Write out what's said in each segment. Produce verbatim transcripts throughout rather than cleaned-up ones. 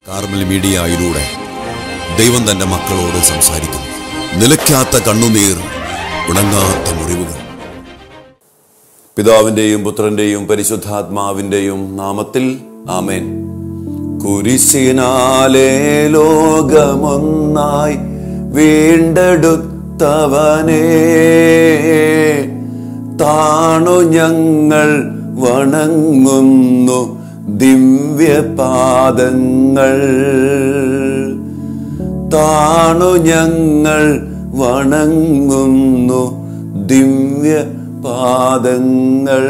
Carmel മീഡിയയിലൂടെ ദൈവം തന്റെ മക്കളോട് സംസാരിക്കുന്നു. നിലയ്ക്കാത്ത കണ്ണുനീർ, ഉണങ്ങാത്ത മുറിവുകൾ. പിതാവിന്റെയും പുത്രന്റെയും പരിശുദ്ധാത്മാവിന്റെയും നാമത്തിൽ ആമേൻ. കുരിശിനാലേ ലോകമൊന്നായി വീണ്ടെടുത്തവനേ, താണു ഞങ്ങൾ വണങ്ങുന്നു ദിവ്യപാദങ്ങൾ. താണു ഞങ്ങൾ വണങ്ങുന്നു ദിവ്യപാദങ്ങൾ.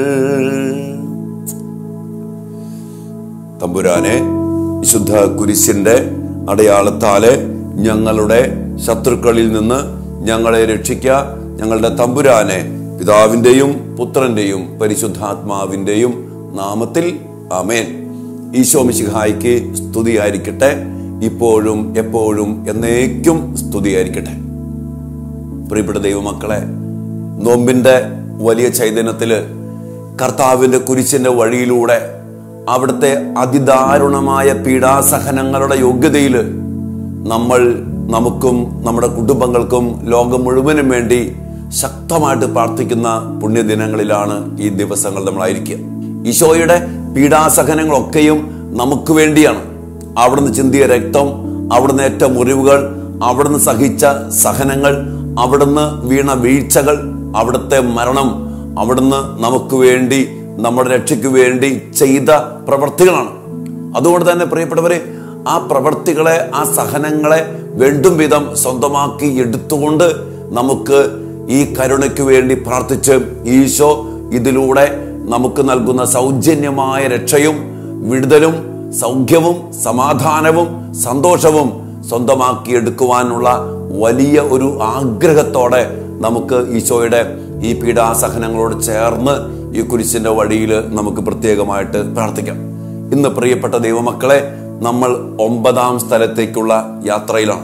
തമ്പുരാനെ, വിശുദ്ധ കുരിശിന്റെ അടയാളത്താലെ ഞങ്ങളുടെ ശത്രുക്കളിൽ നിന്ന് ഞങ്ങളെ രക്ഷിക്കുക. ഞങ്ങളുടെ തമ്പുരാനെ, പിതാവിന്റെയും പുത്രന്റെയും പരിശുദ്ധാത്മാവിന്റെയും നാമത്തിൽ ആമേൻ. ഈശോ മിശിഹായ്ക്ക് സ്തുതിയായിരിക്കട്ടെ, ഇപ്പോഴും എപ്പോഴും എന്നേക്കും സ്തുതിയായിരിക്കട്ടെ. പ്രിയപ്പെട്ട ദൈവമക്കളെ, നോമ്പിന്റെ വലിയ ചൈതന്യത്തില് കർത്താവിന്റെ കുരിശിന്റെ വഴിയിലൂടെ അവിടുത്തെ അതിദാരുണമായ പീഡാസഹനങ്ങളുടെ യോഗ്യതയില് നമ്മൾ നമുക്കും നമ്മുടെ കുടുംബങ്ങൾക്കും ലോകം മുഴുവനും വേണ്ടി ശക്തമായിട്ട് പ്രാർത്ഥിക്കുന്ന പുണ്യദിനങ്ങളിലാണ് ഈ ദിവസങ്ങൾ നമ്മളായിരിക്കുക. ഈശോയുടെ പീഡാസഹനങ്ങളൊക്കെയും നമുക്ക് വേണ്ടിയാണ്. അവിടുന്ന് ചിന്തിയ രക്തം, അവിടുന്ന് ഏറ്റ മുറിവുകൾ, അവിടുന്ന് സഹിച്ച സഹനങ്ങൾ, അവിടുന്ന് വീണ വീഴ്ചകൾ, അവിടുത്തെ മരണം അവിടുന്ന് നമുക്ക് വേണ്ടി, നമ്മുടെ രക്ഷയ്ക്ക് വേണ്ടി ചെയ്ത പ്രവർത്തികളാണ്. അതുകൊണ്ട് തന്നെ പ്രിയപ്പെട്ടവരെ, ആ പ്രവർത്തികളെ, ആ സഹനങ്ങളെ വേണ്ടും വിധം സ്വന്തമാക്കി എടുത്തുകൊണ്ട് നമുക്ക് ഈ കരുണയ്ക്ക് വേണ്ടി പ്രാർത്ഥിച്ച് ഈശോ ഇതിലൂടെ നമുക്ക് നൽകുന്ന സൗജന്യമായ രക്ഷയും വിടുതലും സൗഖ്യവും സമാധാനവും സന്തോഷവും സ്വന്തമാക്കി എടുക്കുവാനുള്ള വലിയ ഒരു ആഗ്രഹത്തോടെ നമുക്ക് ഈശോയുടെ ഈ പീഡാസഹനങ്ങളോട് ചേർന്ന് ഈ കുരിശിന്റെ വഴിയിൽ നമുക്ക് പ്രത്യേകമായിട്ട് പ്രാർത്ഥിക്കാം. ഇന്ന് പ്രിയപ്പെട്ട ദൈവമക്കളെ, നമ്മൾ ഒമ്പതാം സ്ഥലത്തേക്കുള്ള യാത്രയിലാണ്.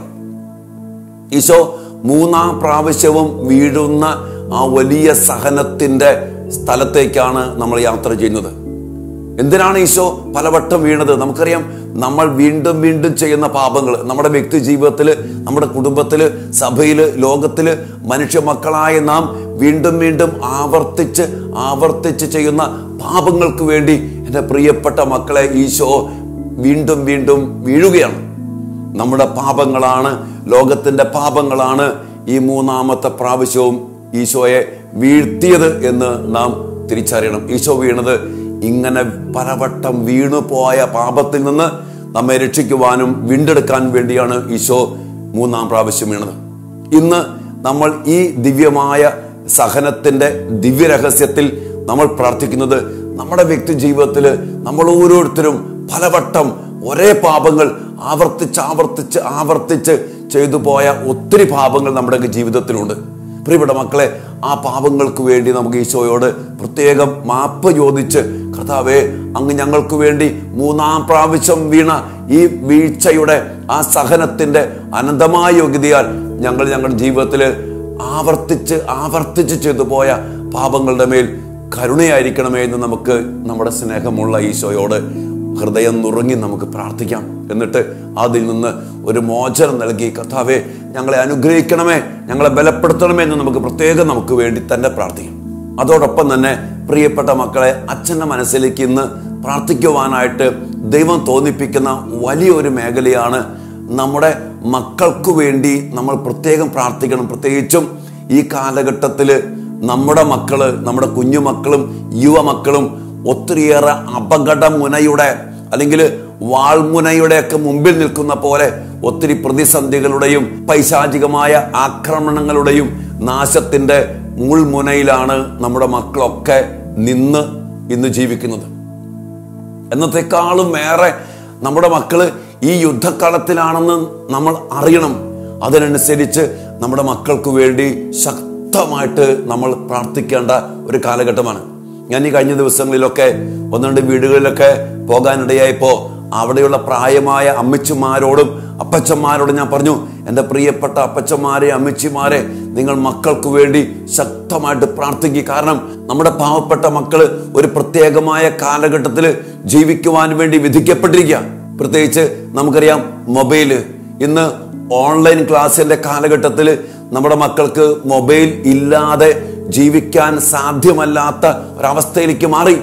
ഈശോ മൂന്നാം പ്രാവശ്യവും വീഴുന്ന ആ വലിയ സഹനത്തിന്റെ സ്ഥലത്തേക്കാണ് നമ്മൾ യാത്ര ചെയ്യുന്നത്. എന്തിനാണ് ഈശോ പലവട്ടം വീണത്? നമുക്കറിയാം, നമ്മൾ വീണ്ടും വീണ്ടും ചെയ്യുന്ന പാപങ്ങൾ നമ്മുടെ വ്യക്തി ജീവിതത്തില്, നമ്മുടെ കുടുംബത്തില്, സഭയില്, ലോകത്തില് മനുഷ്യ മക്കളായ നാം വീണ്ടും വീണ്ടും ആവർത്തിച്ച് ആവർത്തിച്ച് ചെയ്യുന്ന പാപങ്ങൾക്ക് വേണ്ടി എൻ്റെ പ്രിയപ്പെട്ട മക്കളെ ഈശോ വീണ്ടും വീണ്ടും വീഴുകയാണ്. നമ്മുടെ പാപങ്ങളാണ്, ലോകത്തിന്റെ പാപങ്ങളാണ് ഈ മൂന്നാമത്തെ പ്രാവശ്യവും ഈശോയെ വീഴ്ത്തിയത് എന്ന് നാം തിരിച്ചറിയണം. ഈശോ വീണത് ഇങ്ങനെ പലവട്ടം വീണു പോയ പാപത്തിൽ നിന്ന് നമ്മെ രക്ഷിക്കുവാനും വീണ്ടെടുക്കാൻ വേണ്ടിയാണ് ഈശോ മൂന്നാം പ്രാവശ്യം വീണത്. ഇന്ന് നമ്മൾ ഈ ദിവ്യമായ സഹനത്തിന്റെ ദിവ്യരഹസ്യത്തിൽ നമ്മൾ പ്രാർത്ഥിക്കുന്നത്, നമ്മുടെ വ്യക്തി ജീവിതത്തിൽ നമ്മൾ ഓരോരുത്തരും പലവട്ടം ഒരേ പാപങ്ങൾ ആവർത്തിച്ച് ആവർത്തിച്ച് ആവർത്തിച്ച് ചെയ്തു പോയ ഒത്തിരി പാപങ്ങൾ നമ്മുടെ ജീവിതത്തിലുണ്ട്. പ്രിയപ്പെട്ട മക്കളെ, ആ പാപങ്ങൾക്ക് വേണ്ടി നമുക്ക് ഈശോയോട് പ്രത്യേകം മാപ്പ് ചോദിച്ച്, കർത്താവേ, അങ്ങ് ഞങ്ങൾക്ക് വേണ്ടി മൂന്നാം പ്രാവശ്യം വീണ ഈ വീഴ്ചയുടെ ആ സഹനത്തിന്റെ അനന്തമായ യോഗ്യതയാൽ ഞങ്ങൾ ഞങ്ങളുടെ ജീവിതത്തിൽ ആവർത്തിച്ച് ആവർത്തിച്ച് ചെയ്തു പോയ പാപങ്ങളുടെ മേൽ കരുണയായിരിക്കണമേ എന്ന് നമുക്ക് നമ്മുടെ സ്നേഹമുള്ള ഈശോയോട് ഹൃദയം നുറുങ്ങി നമുക്ക് പ്രാർത്ഥിക്കാം. എന്നിട്ട് അതിൽ നിന്ന് ഒരു മോചനം നൽകി, കർത്താവേ, ഞങ്ങളെ അനുഗ്രഹിക്കണമേ, ഞങ്ങളെ ബലപ്പെടുത്തണമേ എന്ന് നമുക്ക് പ്രത്യേകം നമുക്ക് വേണ്ടി തന്നെ പ്രാർത്ഥിക്കാം. അതോടൊപ്പം തന്നെ പ്രിയപ്പെട്ട മക്കളെ, അച്ഛൻ്റെ മനസ്സിലേക്ക് ഇന്ന് പ്രാർത്ഥിക്കുവാനായിട്ട് ദൈവം തോന്നിപ്പിക്കുന്ന വലിയൊരു മേഖലയാണ് നമ്മുടെ മക്കൾക്ക് വേണ്ടി നമ്മൾ പ്രത്യേകം പ്രാർത്ഥിക്കണം. പ്രത്യേകിച്ചും ഈ കാലഘട്ടത്തിൽ നമ്മുടെ മക്കള്, നമ്മുടെ കുഞ്ഞുമക്കളും യുവമക്കളും ഒത്തിരിയേറെ അപകട മുനയുടെ അല്ലെങ്കിൽ വാൾമുനയുടെ ഒക്കെ മുമ്പിൽ നിൽക്കുന്ന പോലെ ഒത്തിരി പ്രതിസന്ധികളുടെയും പൈശാചികമായ ആക്രമണങ്ങളുടെയും നാശത്തിന്റെ മുൾമുനയിലാണ് നമ്മുടെ മക്കളൊക്കെ നിന്ന് ഇന്ന് ജീവിക്കുന്നത്. എന്നത്തെക്കാളും ഏറെ നമ്മുടെ മക്കള് ഈ യുദ്ധക്കളത്തിലാണെന്ന് നമ്മൾ അറിയണം. അതിനനുസരിച്ച് നമ്മുടെ മക്കൾക്ക് വേണ്ടി ശക്തമായിട്ട് നമ്മൾ പ്രാർത്ഥിക്കേണ്ട ഒരു കാലഘട്ടമാണ്. ഞാൻ ഈ കഴിഞ്ഞ ദിവസങ്ങളിലൊക്കെ ഒന്ന് രണ്ട് വീടുകളിലൊക്കെ പോകാനിടയായപ്പോ അവിടെയുള്ള പ്രായമായ അമ്മച്ചിമാരോടും അപ്പച്ചന്മാരോടും ഞാൻ പറഞ്ഞു, എൻ്റെ പ്രിയപ്പെട്ട അപ്പച്ചന്മാരെ, അമ്മച്ചിമാരെ, നിങ്ങൾ മക്കൾക്ക് വേണ്ടി ശക്തമായിട്ട് പ്രാർത്ഥിക്കുക. കാരണം നമ്മുടെ പാവപ്പെട്ട മക്കള് ഒരു പ്രത്യേകമായ കാലഘട്ടത്തിൽ ജീവിക്കുവാൻ വേണ്ടി വിധിക്കപ്പെട്ടിരിക്കുക. പ്രത്യേകിച്ച് നമുക്കറിയാം മൊബൈല് ഇന്ന് ഓൺലൈൻ ക്ലാസ്സിന്റെ കാലഘട്ടത്തിൽ നമ്മുടെ മക്കൾക്ക് മൊബൈൽ ഇല്ലാതെ ജീവിക്കാൻ സാധ്യമല്ലാത്ത ഒരവസ്ഥയിലേക്ക് മാറി.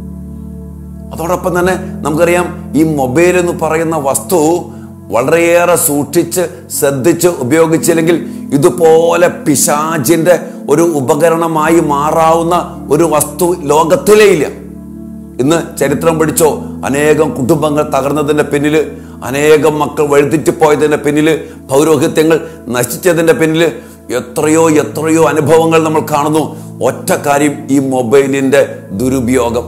അതോടൊപ്പം തന്നെ നമുക്കറിയാം ഈ മൊബൈൽ എന്ന് പറയുന്ന വസ്തു വളരെയേറെ സൂക്ഷിച്ച് ശ്രദ്ധിച്ച് ഉപയോഗിച്ചില്ലെങ്കിൽ ഇതുപോലെ പിശാചിന്റെ ഒരു ഉപകരണമായി മാറാവുന്ന ഒരു വസ്തു ലോകത്തിലേ ഇല്ല. ഇന്ന് ചരിത്രം പഠിച്ചോ, അനേകം കുടുംബങ്ങൾ തകർന്നതിന്റെ പിന്നില്, അനേകം മക്കൾ വഴിതെറ്റി പോയതിന്റെ പിന്നില്, പൗരോഹിത്യങ്ങൾ നശിച്ചതിന്റെ പിന്നില് എത്രയോ എത്രയോ അനുഭവങ്ങൾ നമ്മൾ കാണുന്നു. ഒറ്റ കാര്യം, ഈ മൊബൈലിന്റെ ദുരുപയോഗം.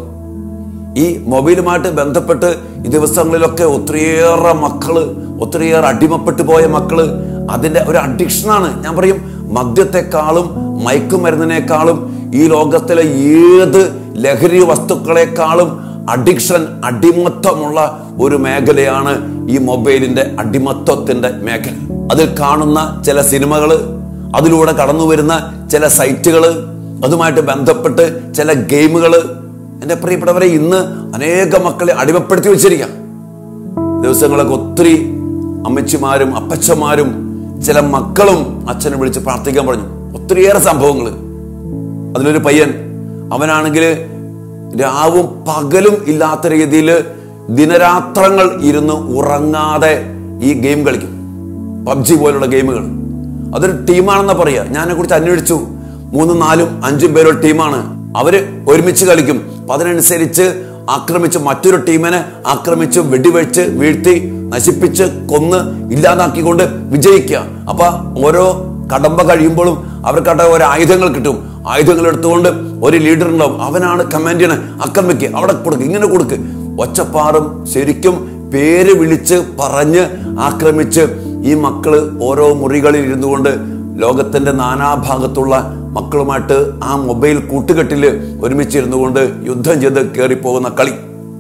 ഈ മൊബൈലുമായിട്ട് ബന്ധപ്പെട്ട് ഈ ദിവസങ്ങളിലൊക്കെ ഒത്തിരിയേറെ മക്കള്, ഒത്തിരിയേറെ അടിമപ്പെട്ടു പോയ മക്കള്, അതിന്റെ ഒരു അഡിക്ഷനാണ്. ഞാൻ പറയും, മദ്യത്തെക്കാളും മയക്കുമരുന്നിനേക്കാളും ഈ ലോകത്തിലെ ഏത് ലഹരി വസ്തുക്കളെക്കാളും അഡിക്ഷൻ, അടിമത്വമുള്ള ഒരു മേഖലയാണ് ഈ മൊബൈലിന്റെ അടിമത്വത്തിന്റെ മേഖല. അതിൽ കാണുന്ന ചില സിനിമകള്, അതിലൂടെ കടന്നു വരുന്ന ചില സൈറ്റുകള്, അതുമായിട്ട് ബന്ധപ്പെട്ട് ചില ഗെയിമുകള്, എന്റെ പ്രിയപ്പെട്ടവരെ, ഇന്ന് അനേക മക്കളെ അടിമപ്പെടുത്തി വെച്ചിരിക്കാം. ദിവസങ്ങളൊക്കെ ഒത്തിരി അമ്മച്ചിമാരും അപ്പച്ചമാരും ചില മക്കളും അച്ഛനെ വിളിച്ച് പ്രാർത്ഥിക്കാൻ പറഞ്ഞു. ഒത്തിരിയേറെ സംഭവങ്ങൾ. അതിലൊരു പയ്യൻ, അവനാണെങ്കിൽ രാവും പകലും ഇല്ലാത്ത രീതിയിൽ ദിനരാത്രങ്ങൾ ഇരുന്ന് ഉറങ്ങാതെ ഈ ഗെയിം കളിക്കും. പബ്ജി പോലുള്ള ഗെയിമുകൾ. അതൊരു ടീമാണെന്നാ പറയാ. ഞാനെ കുറിച്ച് അന്വേഷിച്ചു. മൂന്നും നാലും അഞ്ചും പേരുടെ ടീമാണ്. അവര് ഒരുമിച്ച് കളിക്കും. അപ്പൊ അതിനനുസരിച്ച് ആക്രമിച്ച് മറ്റൊരു ടീമിനെ ആക്രമിച്ച് വെടിവെച്ച് വീഴ്ത്തി നശിപ്പിച്ച് കൊന്ന് ഇല്ലാതാക്കിക്കൊണ്ട് വിജയിക്കുക. അപ്പൊ ഓരോ കടമ്പ കഴിയുമ്പോഴും അവർക്കവിടെ ഓരോ ആയുധങ്ങൾ കിട്ടും. ആയുധങ്ങൾ എടുത്തുകൊണ്ട് ഒരു ലീഡർ ഉണ്ടാവും. അവനാണ് കമാൻഡ് ചെയ്യണേ, ആക്രമിക്കുക, അവിടെ കൊടുക്ക്, ഇങ്ങനെ കൊടുക്ക്. ഒച്ചപ്പാറും ശരിക്കും പേര് വിളിച്ച് പറഞ്ഞ് ആക്രമിച്ച് ഈ മക്കള് ഓരോ മുറികളിൽ ഇരുന്നു കൊണ്ട് ലോകത്തിന്റെ നാനാഭാഗത്തുള്ള മക്കളുമായിട്ട് ആ മൊബൈൽ കൂട്ടുകെട്ടില് ഒരുമിച്ചിരുന്നു കൊണ്ട് യുദ്ധം ചെയ്ത് കയറിപ്പോകുന്ന കളി.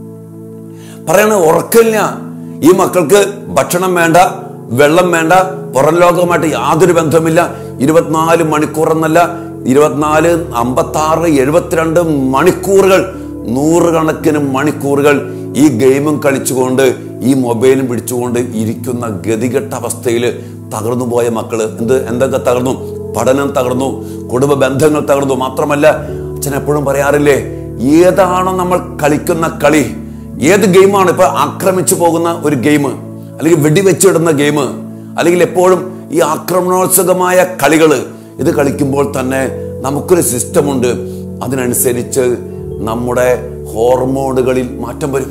പറയണ ഉറക്കില്ല. ഈ മക്കൾക്ക് ഭക്ഷണം വേണ്ട, വെള്ളം വേണ്ട, പുറം ലോകവുമായിട്ട് യാതൊരു ബന്ധമില്ല. ഇരുപത്തിനാല് മണിക്കൂർ എന്നല്ല, ഇരുപത്തിനാല് അമ്പത്തി ആറ് എഴുപത്തിരണ്ട് മണിക്കൂറുകൾ, നൂറുകണക്കിന് മണിക്കൂറുകൾ ഈ ഗെയിമും കളിച്ചുകൊണ്ട് ഈ മൊബൈലും പിടിച്ചുകൊണ്ട് ഇരിക്കുന്ന ഗതികെട്ട അവസ്ഥയിൽ തകർന്നു പോയ മക്കള്. എന്ത് എന്തൊക്കെ തകർന്നു? പഠനം തകർന്നു, കുടുംബ ബന്ധങ്ങൾ തകർന്നു. മാത്രമല്ല, അച്ഛൻ എപ്പോഴും പറയാറില്ലേ, ഏതാണോ നമ്മൾ കളിക്കുന്ന കളി, ഏത് ഗെയിമാണ് ഇപ്പൊ ആക്രമിച്ചു പോകുന്ന ഒരു ഗെയിം, അല്ലെങ്കിൽ വെടിവെച്ചിടുന്ന ഗെയിം, അല്ലെങ്കിൽ എപ്പോഴും ഈ ആക്രമണോത്സുകമായ കളികള്, ഇത് കളിക്കുമ്പോൾ തന്നെ നമുക്കൊരു സിസ്റ്റം ഉണ്ട്. അതിനനുസരിച്ച് നമ്മുടെ ഹോർമോണുകളിൽ മാറ്റം വരും,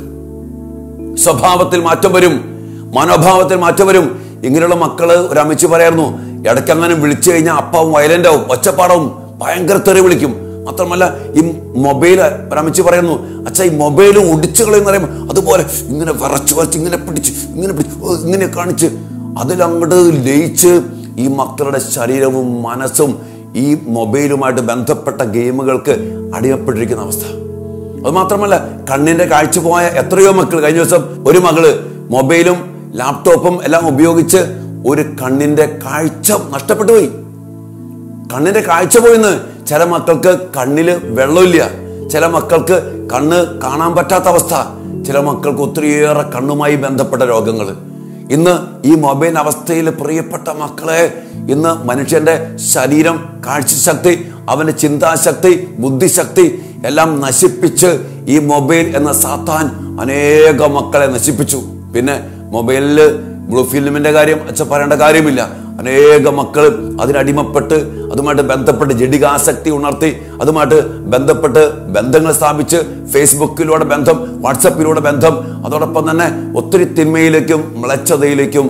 സ്വഭാവത്തിൽ മാറ്റം വരും, മനോഭാവത്തിൽ മാറ്റം വരും. ഇങ്ങനെയുള്ള മക്കള് ഒരു അമ്മച്ചി പറയായിരുന്നു, ഇടയ്ക്കങ്ങനെ വിളിച്ചു കഴിഞ്ഞാൽ അപ്പാവും വയലന്റ് ആവും, ഒച്ചപ്പാടാവും, ഭയങ്കര തെറി വിളിക്കും. മാത്രമല്ല ഈ മൊബൈൽ, ഒരമ്മച്ചി പറയുന്നു, അച്ഛാ ഈ മൊബൈൽ ഒടിച്ചു കളയെന്ന് പറയുമ്പോൾ അതുപോലെ ഇങ്ങനെ വരച്ച് വരച്ച് ഇങ്ങനെ പിടിച്ച് ഇങ്ങനെ പിടിച്ച് ഇങ്ങനെ കാണിച്ച് അതിലങ്ങോട്ട് ലയിച്ച് ഈ മക്കളുടെ ശരീരവും മനസ്സും ഈ മൊബൈലുമായിട്ട് ബന്ധപ്പെട്ട ഗെയിമുകൾക്ക് അടിമപ്പെട്ടിരിക്കുന്ന അവസ്ഥ. അത് മാത്രമല്ല, കണ്ണിന്റെ കാഴ്ച പോയ എത്രയോ മക്കൾ. കഴിഞ്ഞ ദിവസം ഒരു മകള് മൊബൈലും ലാപ്ടോപ്പും എല്ലാം ഉപയോഗിച്ച് ഒരു കണ്ണിന്റെ കാഴ്ച നഷ്ടപ്പെട്ടു പോയി. കണ്ണിന്റെ കാഴ്ച പോയിന്ന്. ചില മക്കൾക്ക് കണ്ണില് വെള്ളമില്ല, ചില മക്കൾക്ക് കണ്ണ് കാണാൻ പറ്റാത്ത അവസ്ഥ, ചില മക്കൾക്ക് ഒത്തിരിയേറെ കണ്ണുമായി ബന്ധപ്പെട്ട രോഗങ്ങൾ. ഇന്ന് ഈ മൊബൈൽ അവസ്ഥയിൽ പ്രിയപ്പെട്ട മക്കളെ, ഇന്ന് മനുഷ്യന്റെ ശരീരം, കാഴ്ചശക്തി, അവന്റെ ചിന്താശക്തി, ബുദ്ധിശക്തി എല്ലാം നശിപ്പിച്ച് ഈ മൊബൈൽ എന്ന സാത്താൻ അനേക മക്കളെ നശിപ്പിച്ചു. പിന്നെ മൊബൈലില് ബ്ലൂ ഫിലിമിന്റെ കാര്യം അച്ഛൻ പറയേണ്ട കാര്യമില്ല. അനേക മക്കൾ അതിനടിമപ്പെട്ട് അതുമായിട്ട് ബന്ധപ്പെട്ട് ജഡികാസക്തി ഉണർത്തി അതുമായിട്ട് ബന്ധപ്പെട്ട് ബന്ധങ്ങൾ സ്ഥാപിച്ച് ഫേസ്ബുക്കിലൂടെ ബന്ധം, വാട്സപ്പിലൂടെ ബന്ധം, അതോടൊപ്പം തന്നെ ഒത്തിരി തിന്മയിലേക്കും മ്ലേച്ഛതയിലേക്കും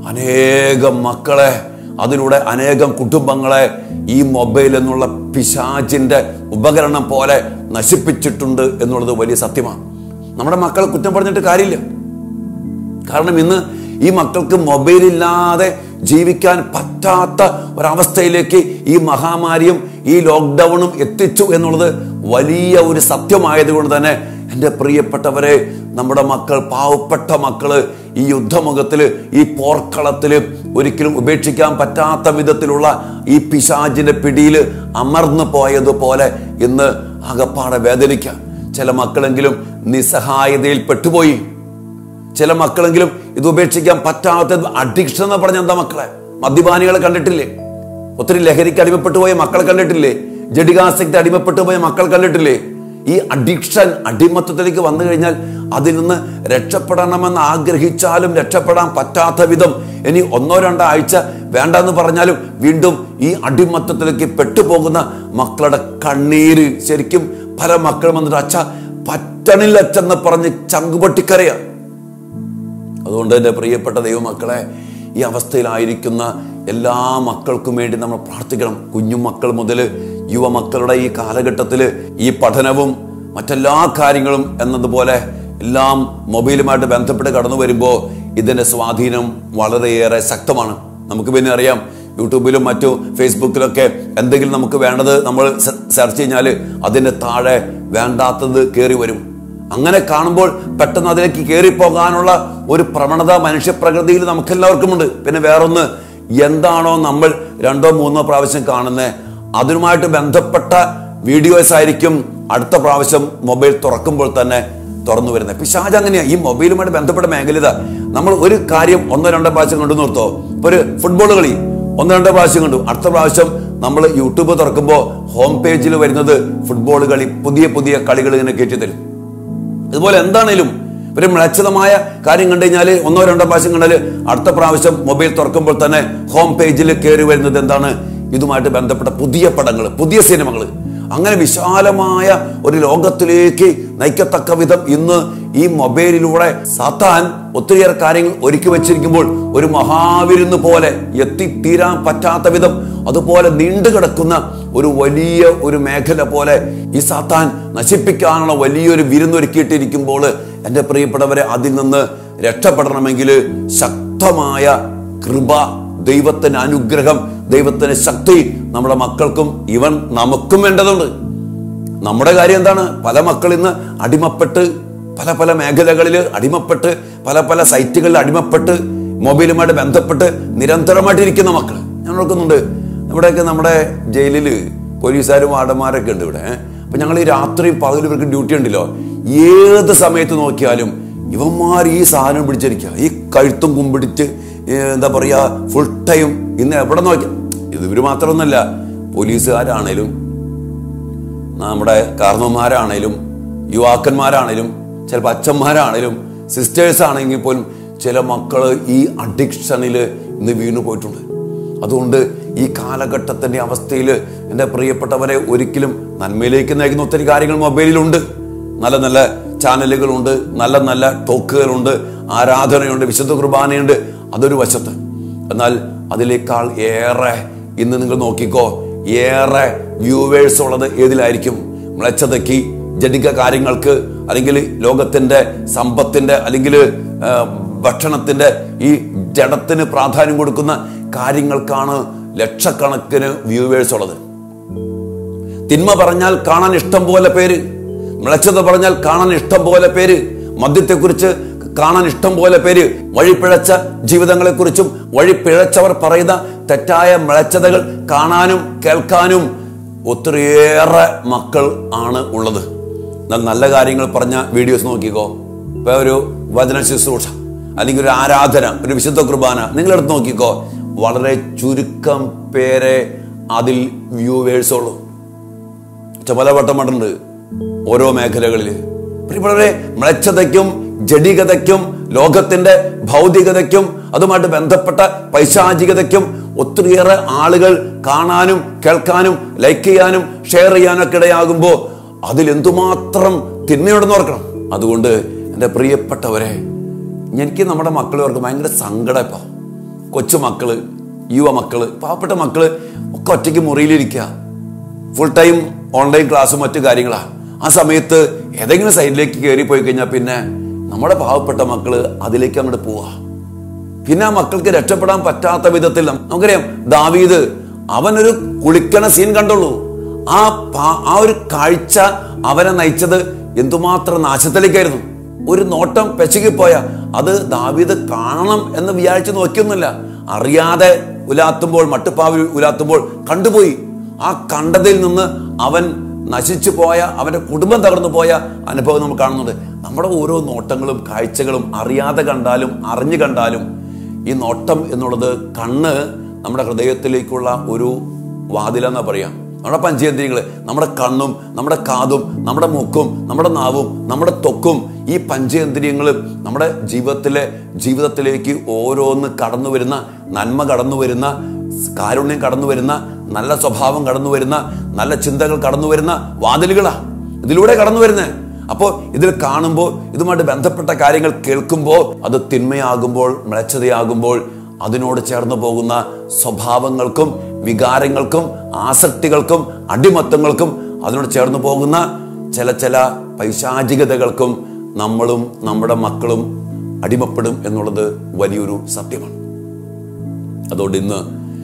അനേകം മക്കളെ, അതിലൂടെ അനേകം കുടുംബങ്ങളെ ഈ മൊബൈൽ എന്നുള്ള പിശാചിന്റെ ഉപകരണം പോലെ നശിപ്പിച്ചിട്ടുണ്ട് എന്നുള്ളത് വലിയ സത്യമാണ്. നമ്മുടെ മക്കളെ കുറ്റം പറഞ്ഞിട്ട് കാര്യമില്ല. കാരണം ഇന്ന് ഈ മക്കൾക്ക് മൊബൈൽ ഇല്ലാതെ ജീവിക്കാൻ പറ്റാത്ത ഒരവസ്ഥയിലേക്ക് ഈ മഹാമാരിയും ഈ ലോക്ക്ഡൌണും എത്തിച്ചു എന്നുള്ളത് വലിയ ഒരു സത്യമായതുകൊണ്ട് തന്നെ എൻ്റെ പ്രിയപ്പെട്ടവരെ, നമ്മുടെ മക്കൾ, പാവപ്പെട്ട മക്കള് ഈ യുദ്ധമുഖത്തില്, ഈ പോർക്കളത്തില് ഒരിക്കലും ഉപേക്ഷിക്കാൻ പറ്റാത്ത വിധത്തിലുള്ള ഈ പിശാചിന്റെ പിടിയിൽ അമർന്നു പോയതുപോലെ ഇന്ന് ആകപ്പാടെ വേദനിക്കാം. ചില മക്കളെങ്കിലും നിസ്സഹായതയിൽ പെട്ടുപോയി. ചില മക്കളെങ്കിലും ഇത് ഉപേക്ഷിക്കാൻ പറ്റാത്ത അഡിക്ഷൻ എന്ന് പറഞ്ഞ എന്താ മക്കളെ? മദ്യപാനികളെ കണ്ടിട്ടില്ലേ? ഒത്തിരി ലഹരിക്ക് അടിമപ്പെട്ടു പോയ മക്കളെ കണ്ടിട്ടില്ലേ? ജഡികാസക്തി അടിമപ്പെട്ടു പോയ മക്കൾ കണ്ടിട്ടില്ലേ? ഈ അഡിക്ഷൻ, അടിമത്തത്തിലേക്ക് വന്നു കഴിഞ്ഞാൽ അതിൽ നിന്ന് രക്ഷപ്പെടണമെന്ന് ആഗ്രഹിച്ചാലും രക്ഷപ്പെടാൻ പറ്റാത്ത വിധം ഇനി ഒന്നോ രണ്ടോ ആഴ്ച വേണ്ടെന്ന് പറഞ്ഞാലും വീണ്ടും ഈ അടിമത്തത്തിലേക്ക് പെട്ടുപോകുന്ന മക്കളുടെ കണ്ണീര് ശരിക്കും പല മക്കളും വന്നിട്ട് അച്ഛ പറ്റണില്ല അച്ഛന്ന് പറഞ്ഞ് ചങ്കുപൊട്ടിക്കരയാ. അതുകൊണ്ട് എൻ്റെ പ്രിയപ്പെട്ട ദൈവമക്കളെ, ഈ അവസ്ഥയിലായിരിക്കുന്ന എല്ലാ മക്കൾക്കും വേണ്ടി നമ്മൾ പ്രാർത്ഥിക്കണം. കുഞ്ഞു മക്കൾ മുതൽ യുവമക്കളുടെ ഈ കാലഘട്ടത്തിൽ ഈ പഠനവും മറ്റെല്ലാ കാര്യങ്ങളും എന്നതുപോലെ എല്ലാം മൊബൈലുമായിട്ട് ബന്ധപ്പെട്ട് കടന്നു വരുമ്പോൾ ഇതിൻ്റെ സ്വാധീനം വളരെയേറെ ശക്തമാണ്. നമുക്ക് പിന്നെ അറിയാം, യൂട്യൂബിലും മറ്റു ഫേസ്ബുക്കിലൊക്കെ എന്തെങ്കിലും നമുക്ക് വേണ്ടത് നമ്മൾ സെർച്ച് കഴിഞ്ഞാൽ അതിൻ്റെ താഴെ വേണ്ടാത്തത് കയറി വരും. അങ്ങനെ കാണുമ്പോൾ പെട്ടെന്ന് അതിലേക്ക് കയറിപ്പോകാനുള്ള ഒരു പ്രവണത മനുഷ്യപ്രകൃതിയിൽ നമുക്കെല്ലാവർക്കും ഉണ്ട്. പിന്നെ വേറൊന്ന്, എന്താണോ നമ്മൾ രണ്ടോ മൂന്നോ പ്രാവശ്യം കാണുന്നത് അതിനുമായിട്ട് ബന്ധപ്പെട്ട വീഡിയോസ് ആയിരിക്കും അടുത്ത പ്രാവശ്യം മൊബൈൽ തുറക്കുമ്പോൾ തന്നെ തുറന്നു വരുന്നത്. പിശാച് അങ്ങനെയാ. ഈ മൊബൈലുമായിട്ട് ബന്ധപ്പെട്ട മേഖല നമ്മൾ ഒരു കാര്യം ഒന്നോ രണ്ടോ പ്രാവശ്യം കണ്ടു നിർത്തോ. ഇപ്പൊ ഒരു ഫുട്ബോൾ കളി ഒന്നോ രണ്ടോ പ്രാവശ്യം കണ്ടു, അടുത്ത പ്രാവശ്യം നമ്മൾ യൂട്യൂബ് തുറക്കുമ്പോൾ ഹോം പേജിൽ വരുന്നത് ഫുട്ബോൾ കളി, പുതിയ പുതിയ കളികൾ ഇങ്ങനെ കയറ്റി തരും. ഇതുപോലെ എന്താണേലും ഒരു മ്ലേച്ഛതമായ കാര്യം കണ്ടു കഴിഞ്ഞാൽ ഒന്നോ രണ്ടോ പ്രാവശ്യം കണ്ടാൽ അടുത്ത പ്രാവശ്യം മൊബൈൽ തുറക്കുമ്പോൾ തന്നെ ഹോം പേജിൽ കയറി വരുന്നത് എന്താണ്? ഇതുമായിട്ട് ബന്ധപ്പെട്ട പുതിയ പടങ്ങൾ, പുതിയ സിനിമകൾ. അങ്ങനെ വിശാലമായ ഒരു ലോകത്തിലേക്ക് നയിക്കത്തക്ക വിധം ഇന്ന് ഈ മൊബൈലിലൂടെ സാത്താൻ ഒത്തിരിയേറെ കാര്യങ്ങൾ ഒരുക്കി വെച്ചിരിക്കുമ്പോൾ ഒരു മഹാവിരുന്ന് പോലെ എത്തിത്തീരാൻ പറ്റാത്ത വിധം അതുപോലെ നീണ്ടുകിടക്കുന്ന ഒരു വലിയ ഒരു മേഖല പോലെ ഈ സാത്താൻ നശിപ്പിക്കാനുള്ള വലിയൊരു വിരുന്നൊരുക്കിയിട്ടിരിക്കുമ്പോൾ എൻ്റെ പ്രിയപ്പെട്ടവരെ, അതിൽ നിന്ന് രക്ഷപ്പെടണമെങ്കിൽ ശക്തമായ കൃപ, ദൈവത്തിന്റെ അനുഗ്രഹം, ദൈവത്തിന്റെ ശക്തി നമ്മുടെ മക്കൾക്കും ഇവൻ നമുക്കും വേണ്ടതുണ്ട്. നമ്മുടെ കാര്യം എന്താണ്? പല മക്കൾ ഇന്ന് അടിമപ്പെട്ട് പല പല മേഖലകളിൽ അടിമപ്പെട്ട് പല പല സൈറ്റുകളിൽ അടിമപ്പെട്ട് മൊബൈലുമായിട്ട് ബന്ധപ്പെട്ട് നിരന്തരമായിട്ട് ഇരിക്കുന്ന മക്കൾ ഞാൻ ഓർക്കുന്നുണ്ട്. ഇവിടെയൊക്കെ നമ്മുടെ ജയിലിൽ പോലീസുകാരും വാർഡന്മാരൊക്കെ ഉണ്ട് ഇവിടെ. അപ്പൊ ഞങ്ങൾ ഈ രാത്രിയും പകലും ഇവർക്ക് ഡ്യൂട്ടി ഉണ്ടല്ലോ. ഏത് സമയത്ത് നോക്കിയാലും ഇവന്മാർ ഈ സാധനം പിടിച്ചിരിക്കുക, ഈ കഴുത്തും കുമ്പിടിച്ച് എന്താ പറയാ ഫുൾ ടൈം. ഇന്ന് എവിടെ നോക്കിയ ഇത് ഇവര് മാത്രമൊന്നുമല്ല, പോലീസുകാരാണേലും നമ്മുടെ കാരണവന്മാരാണേലും യുവാക്കന്മാരാണേലും ചിലപ്പോൾ അച്ഛന്മാരാണേലും സിസ്റ്റേഴ്സ് ആണെങ്കിൽ പോലും ചില മക്കൾ ഈ അഡിക്ഷനിൽ ഇന്ന് വീണു പോയിട്ടുണ്ട്. അതുകൊണ്ട് ഈ കാലഘട്ടത്തിന്റെ അവസ്ഥയിൽ എൻ്റെ പ്രിയപ്പെട്ടവരെ ഒരിക്കലും നന്മയിലേക്ക് നയിക്കുന്ന ഒത്തിരി കാര്യങ്ങൾ മൊബൈലിലുണ്ട്. നല്ല നല്ല ചാനലുകളുണ്ട്, നല്ല നല്ല ടോക്കുകളുണ്ട്, ആരാധനയുണ്ട്, വിശുദ്ധ കുർബാനയുണ്ട്. അതൊരു വശത്ത്. എന്നാൽ അതിനേക്കാൾ ഏറെ ഇന്ന് നിങ്ങൾ നോക്കിക്കോ, ഏറെ വ്യൂവേഴ്സ് ഉള്ളത് ഏതിലായിരിക്കും? മ്ലേച്ഛതയ്ക്ക്, ജഡിക കാര്യങ്ങൾക്ക്, അല്ലെങ്കിൽ ലോകത്തിന്റെ സമ്പത്തിന്റെ, അല്ലെങ്കിൽ ഭക്ഷണത്തിന്റെ ഈ ജഡത്തിന് പ്രാധാന്യം കൊടുക്കുന്ന കാര്യങ്ങൾക്കാണ് ലക്ഷക്കണക്കിന് വ്യൂവേഴ്സ് ഉള്ളത്. തിന്മ പറഞ്ഞാൽ കാണാൻ ഇഷ്ടം പോലെ പേര്, മ്ലേച്ഛത പറഞ്ഞാൽ കാണാൻ ഇഷ്ടം പോലെ പേര്, മദ്യത്തെക്കുറിച്ച് കാണാൻ ഇഷ്ടം പോലെ പേര്, വഴിപ്പിഴച്ച ജീവിതങ്ങളെ കുറിച്ചും വഴിപ്പിഴച്ചവർ പറയുന്ന തെറ്റായ മ്ലേച്ഛതകൾ കാണാനും കേൾക്കാനും ഒത്തിരിയേറെ മക്കൾ ആണ് ഉള്ളത്. എന്നാൽ നല്ല കാര്യങ്ങൾ പറഞ്ഞ വീഡിയോസ് നോക്കിക്കോ. ഇപ്പൊ ഒരു വചന ശുശ്രൂഷ അല്ലെങ്കിൽ ഒരു ആരാധന, ഒരു വിശുദ്ധ കുർബാന നിങ്ങളെടുത്ത് നോക്കിക്കോ, വളരെ ചുരുക്കം പേരെ അതിൽ വ്യൂവേഴ്സ് ഉള്ളൂ. പലവട്ടം കണ്ടുണ്ട് ഓരോ മേഖലകളിൽ. വളരെ മ്ലേച്ഛതയ്ക്കും ജഡികതയ്ക്കും ലോകത്തിന്റെ ഭൗതികതയ്ക്കും അതുമായിട്ട് ബന്ധപ്പെട്ട പൈശാചികതയ്ക്കും ഒത്തിരിയേറെ ആളുകൾ കാണാനും കേൾക്കാനും ലൈക്ക് ചെയ്യാനും ഷെയർ ചെയ്യാനും ഒക്കെ ഇടയാകുമ്പോൾ അതിൽ എന്തുമാത്രം തിന്മയുണ്ടെന്ന് ഓർക്കണം. അതുകൊണ്ട് എൻ്റെ പ്രിയപ്പെട്ടവരെ, എനിക്ക് നമ്മുടെ മക്കളെ ഓർക്കും ഭയങ്കര സങ്കടം. ഇപ്പൊ കൊച്ചു മക്കള്, യുവമക്കള്, പാവപ്പെട്ട മക്കള് ഒക്കെ ഒറ്റയ്ക്ക് മുറിയിലിരിക്കുക, ഫുൾ ടൈം ഓൺലൈൻ ക്ലാസ്സും മറ്റു കാര്യങ്ങളാ. ആ സമയത്ത് ഏതെങ്കിലും സൈഡിലേക്ക് കയറി പോയി കഴിഞ്ഞാൽ പിന്നെ നമ്മുടെ പാവപ്പെട്ട മക്കള് അതിലേക്ക് അങ്ങോട്ട് പോവാ. പിന്നെ ആ മക്കൾക്ക് രക്ഷപ്പെടാൻ പറ്റാത്ത വിധത്തിൽ നമുക്കറിയാം, ദാവീദ് അവനൊരു കുളിക്കണ സീൻ കണ്ടുള്ളൂ. ആ ആ ഒരു കാഴ്ച അവനെ നയിച്ചത് എന്തുമാത്രം നാശത്തിലേക്കായിരുന്നു. ഒരു നോട്ടം പെശകിപ്പോയ അത് ദാവീദ് കാണണം എന്ന് വിചാരിച്ച് നോക്കിയൊന്നുമില്ല, അറിയാതെ ഉലാത്തുമ്പോൾ, മട്ടുപ്പാവിൽ ഉലാത്തുമ്പോൾ കണ്ടുപോയി. ആ കണ്ടതിൽ നിന്ന് അവൻ നശിച്ചു പോയ, അവൻ്റെ കുടുംബം തകർന്നു പോയ അനുഭവം നമ്മൾ കാണുന്നുണ്ട്. നമ്മുടെ ഓരോ നോട്ടങ്ങളും കാഴ്ചകളും അറിയാതെ കണ്ടാലും അറിഞ്ഞു കണ്ടാലും ഈ നോട്ടം എന്നുള്ളത് കണ്ണ് നമ്മുടെ ഹൃദയത്തിലേക്കുള്ള ഒരു വാതിലെന്നാ പറയാം. നമ്മുടെ പഞ്ചേന്ദ്രിയങ്ങൾ, നമ്മുടെ കണ്ണും നമ്മുടെ കാതും നമ്മുടെ മൂക്കും നമ്മുടെ നാവും നമ്മുടെ ത്വക്കും, ഈ പഞ്ചേന്ദ്രിയങ്ങളും നമ്മുടെ ജീവിതത്തിലെ ജീവിതത്തിലേക്ക് ഓരോന്ന് കടന്നു വരുന്ന, നന്മ കടന്നു വരുന്ന, കാരുണ്യം കടന്നു വരുന്ന, നല്ല സ്വഭാവം കടന്നു വരുന്ന, നല്ല ചിന്തകൾ കടന്നു വരുന്ന വാതിലുകളാ ഇതിലൂടെ കടന്നു വരുന്നത്. അപ്പോൾ ഇതിൽ കാണുമ്പോൾ, ഇതുമായിട്ട് ബന്ധപ്പെട്ട കാര്യങ്ങൾ കേൾക്കുമ്പോൾ, അത് തിന്മയാകുമ്പോൾ, മ്ലേച്ഛതയാകുമ്പോൾ അതിനോട് ചേർന്ന് പോകുന്ന സ്വഭാവങ്ങൾക്കും വികാരങ്ങൾക്കും ആസക്തികൾക്കും അടിമത്തങ്ങൾക്കും അതിനോട് ചേർന്ന് പോകുന്ന ചില ചില പൈശാചികതകൾക്കും നമ്മളും നമ്മുടെ മക്കളും അടിമപ്പെടും എന്നുള്ളത് വലിയൊരു സത്യമാണ്. അതുകൊണ്ട് ഇന്ന്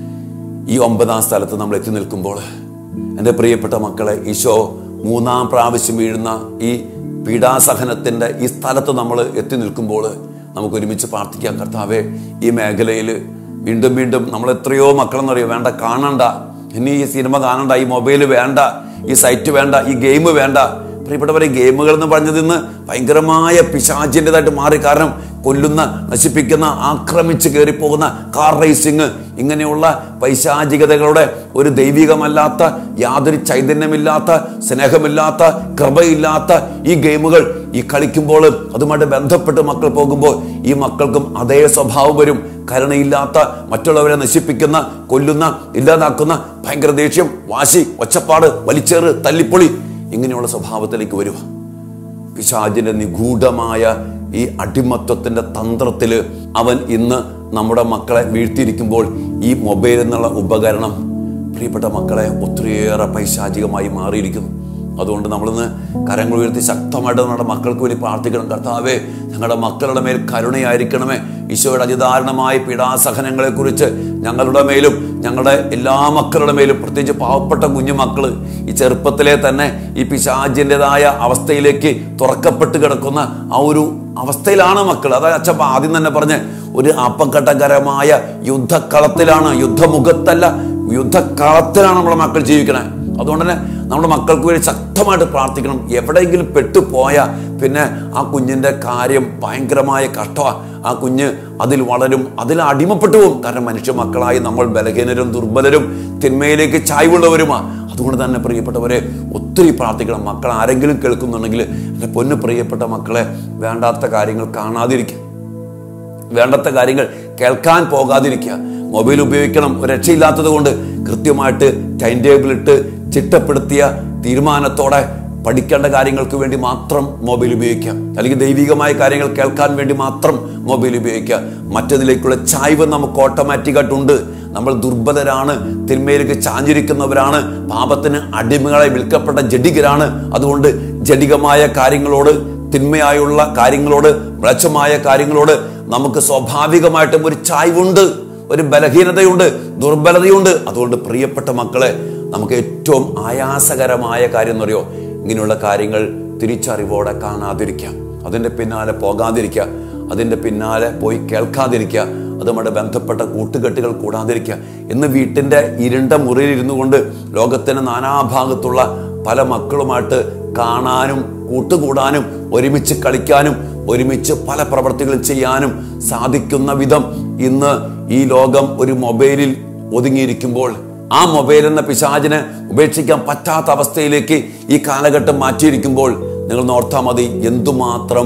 ഈ ഒമ്പതാം സ്ഥലത്ത് നമ്മൾ എത്തി നിൽക്കുമ്പോൾ എൻ്റെ പ്രിയപ്പെട്ട മക്കളെ, ഈശോ മൂന്നാം പ്രാവശ്യം വീഴുന്ന ഈ പീഡാസഹനത്തിൻ്റെ ഈ സ്ഥലത്ത് നമ്മൾ എത്തി നിൽക്കുമ്പോൾ നമുക്ക് ഒരുമിച്ച് പ്രാർത്ഥിക്കാം. കർത്താവേ, ഈ മേഖലയിൽ വീണ്ടും വീണ്ടും നമ്മൾ എത്രയോ മക്കളെന്നറിയോ, വേണ്ട കാണണ്ട, ഇനി ഈ സിനിമ കാണണ്ട, ഈ മൊബൈൽ വേണ്ട, ഈ സൈറ്റ് വേണ്ട, ഈ ഗെയിം വേണ്ട. പ്രിയപ്പെട്ടവരെ, ഗെയിമുകൾ എന്ന് പറഞ്ഞത് ഇന്ന് ഭയങ്കരമായ പിശാചിൻ്റെതായിട്ട് മാറി. കാരണം കൊല്ലുന്ന, നശിപ്പിക്കുന്ന, ആക്രമിച്ച് കയറിപ്പോകുന്ന കാർ റേസിങ്, ഇങ്ങനെയുള്ള പൈശാചികതകളുടെ ഒരു ദൈവികമല്ലാത്ത, യാതൊരു ചൈതന്യമില്ലാത്ത, സ്നേഹമില്ലാത്ത, കൃപയില്ലാത്ത ഈ ഗെയിമുകൾ ഈ കളിക്കുമ്പോൾ അതുമായിട്ട് ബന്ധപ്പെട്ട് മക്കൾ പോകുമ്പോൾ ഈ മക്കൾക്കും അതേ സ്വഭാവം വരും. കരുണയില്ലാത്ത, മറ്റുള്ളവരെ നശിപ്പിക്കുന്ന, കൊല്ലുന്ന, ഇല്ലാതാക്കുന്ന, ഭയങ്കര ദേഷ്യം, വാശി, ഒച്ചപ്പാട്, വലിച്ചേറ്, തല്ലിപ്പൊളി, ഇങ്ങനെയുള്ള സ്വഭാവത്തിലേക്ക് വരുക. പിശാചിന്റെ നിഗൂഢമായ ഈ അടിമത്വത്തിന്റെ തന്ത്രത്തില് അവൻ ഇന്ന് നമ്മുടെ മക്കളെ വീഴ്ത്തിയിരിക്കുമ്പോൾ ഈ മൊബൈൽ എന്നുള്ള ഉപകരണം പ്രിയപ്പെട്ട മക്കളെ ഒത്തിരിയേറെ പൈശാചികമായി മാറിയിരിക്കുന്നു. അതുകൊണ്ട് നമ്മളിന്ന് കരങ്ങൾ ഉയർത്തി ശക്തമായിട്ട് നമ്മുടെ മക്കൾക്ക് വേണ്ടി പ്രാർത്ഥിക്കണം. കർത്താവേ, ഞങ്ങളുടെ മക്കളുടെ മേൽ കരുണയായിരിക്കണമേ. ഈശോയുടെ അതിദാരുണമായ പീഡാസഹനങ്ങളെ കുറിച്ച് ഞങ്ങളുടെ മേലും ഞങ്ങളുടെ എല്ലാ മക്കളുടെ മേലും, പ്രത്യേകിച്ച് പാവപ്പെട്ട കുഞ്ഞു മക്കള് ഈ ചെറുപ്പത്തിലെ തന്നെ ഈ പിശാചിൻ്റെതായ അവസ്ഥയിലേക്ക് തുറക്കപ്പെട്ട് കിടക്കുന്ന ആ ഒരു അവസ്ഥയിലാണ് മക്കൾ. അതായത് അച്ഛൻ ആദ്യം തന്നെ പറഞ്ഞ് ഒരു അപകടകരമായ യുദ്ധക്കളത്തിലാണ്, യുദ്ധമുഖത്തല്ല, യുദ്ധക്കളത്തിലാണ് നമ്മുടെ മക്കൾ ജീവിക്കണേ. അതുകൊണ്ട് തന്നെ നമ്മുടെ മക്കൾക്ക് വേണ്ടി ശക്തമായിട്ട് പ്രാർത്ഥിക്കണം. എവിടെയെങ്കിലും പെട്ടുപോയാൽ പിന്നെ ആ കുഞ്ഞിൻ്റെ കാര്യം ഭയങ്കരമായ കഷ്ടമാണ്. ആ കുഞ്ഞ് അതിൽ വളരും, അതിൽ അടിമപ്പെട്ടു പോകും. കാരണം മനുഷ്യ മക്കളായി നമ്മൾ ബലഹീനരും ദുർബലരും തിന്മയിലേക്ക് ചായ്വുള്ളവരുമാണ്. അതുകൊണ്ട് തന്നെ പ്രിയപ്പെട്ടവരെ ഒത്തിരി പ്രാർത്ഥിക്കണം. മക്കൾ ആരെങ്കിലും കേൾക്കുന്നുണ്ടെങ്കിൽ എൻ്റെ പൊന്നു പ്രിയപ്പെട്ട മക്കളെ, വേണ്ടാത്ത കാര്യങ്ങൾ കാണാതിരിക്കുക, വേണ്ടാത്ത കാര്യങ്ങൾ കേൾക്കാൻ പോകാതിരിക്കുക. മൊബൈൽ ഉപയോഗിക്കണം, ഒരു രക്ഷയില്ലാത്തത് കൊണ്ട് കൃത്യമായിട്ട് ടൈം ടേബിൾ ഇട്ട് ചിട്ടപ്പെടുത്തിയ തീരുമാനത്തോടെ പഠിക്കേണ്ട കാര്യങ്ങൾക്ക് വേണ്ടി മാത്രം മൊബൈൽ ഉപയോഗിക്കുക, അല്ലെങ്കിൽ ദൈവികമായ കാര്യങ്ങൾ കേൾക്കാൻ വേണ്ടി മാത്രം മൊബൈൽ ഉപയോഗിക്കുക. മറ്റതിലേക്കുള്ള ചായ്വ് നമുക്ക് ഓട്ടോമാറ്റിക്കായിട്ടുണ്ട്. നമ്മൾ ദുർബലരാണ്, തിന്മയിലേക്ക് ചാഞ്ഞിരിക്കുന്നവരാണ്, പാപത്തിന് അടിമകളെ വിൽക്കപ്പെട്ട ജഡികരാണ്. അതുകൊണ്ട് ജഡികമായ കാര്യങ്ങളോട്, തിന്മയായുള്ള കാര്യങ്ങളോട്, മ്ലേച്ഛമായ കാര്യങ്ങളോട് നമുക്ക് സ്വാഭാവികമായിട്ടും ഒരു ചായ്വുണ്ട്, ഒരു ബലഹീനതയുണ്ട്, ദുർബലതയുണ്ട്. അതുകൊണ്ട് പ്രിയപ്പെട്ട മക്കളെ, നമുക്ക് ഏറ്റവും ആയാസകരമായ കാര്യം എന്ന് പറയുമോ, ഇങ്ങനെയുള്ള കാര്യങ്ങൾ തിരിച്ചറിവോടെ കാണാതിരിക്കുക, അതിൻ്റെ പിന്നാലെ പോകാതിരിക്കുക, അതിൻ്റെ പിന്നാലെ പോയി കേൾക്കാതിരിക്കുക, അതുമായിട്ട് ബന്ധപ്പെട്ട കൂട്ടുകെട്ടുകൾ കൂടാതിരിക്കുക. ഇന്ന് വീട്ടിൻ്റെ ഇരുണ്ട മുറിയിൽ ഇരുന്നു കൊണ്ട് ലോകത്തിന് നാനാഭാഗത്തുള്ള പല മക്കളുമായിട്ട് കാണാനും കൂട്ടുകൂടാനും ഒരുമിച്ച് കളിക്കാനും ഒരുമിച്ച് പല പ്രവർത്തികളും ചെയ്യാനും സാധിക്കുന്ന വിധം ഇന്ന് ഈ ലോകം ഒരു മൊബൈലിൽ ഒതുങ്ങിയിരിക്കുമ്പോൾ, ആ മൊബൈൽ എന്ന പിശാചിനെ ഉപേക്ഷിക്കാൻ പറ്റാത്ത അവസ്ഥയിലേക്ക് ഈ കാലഘട്ടം മാറ്റിയിരിക്കുമ്പോൾ നിങ്ങൾ ഓർത്താൽ മതി എന്തുമാത്രം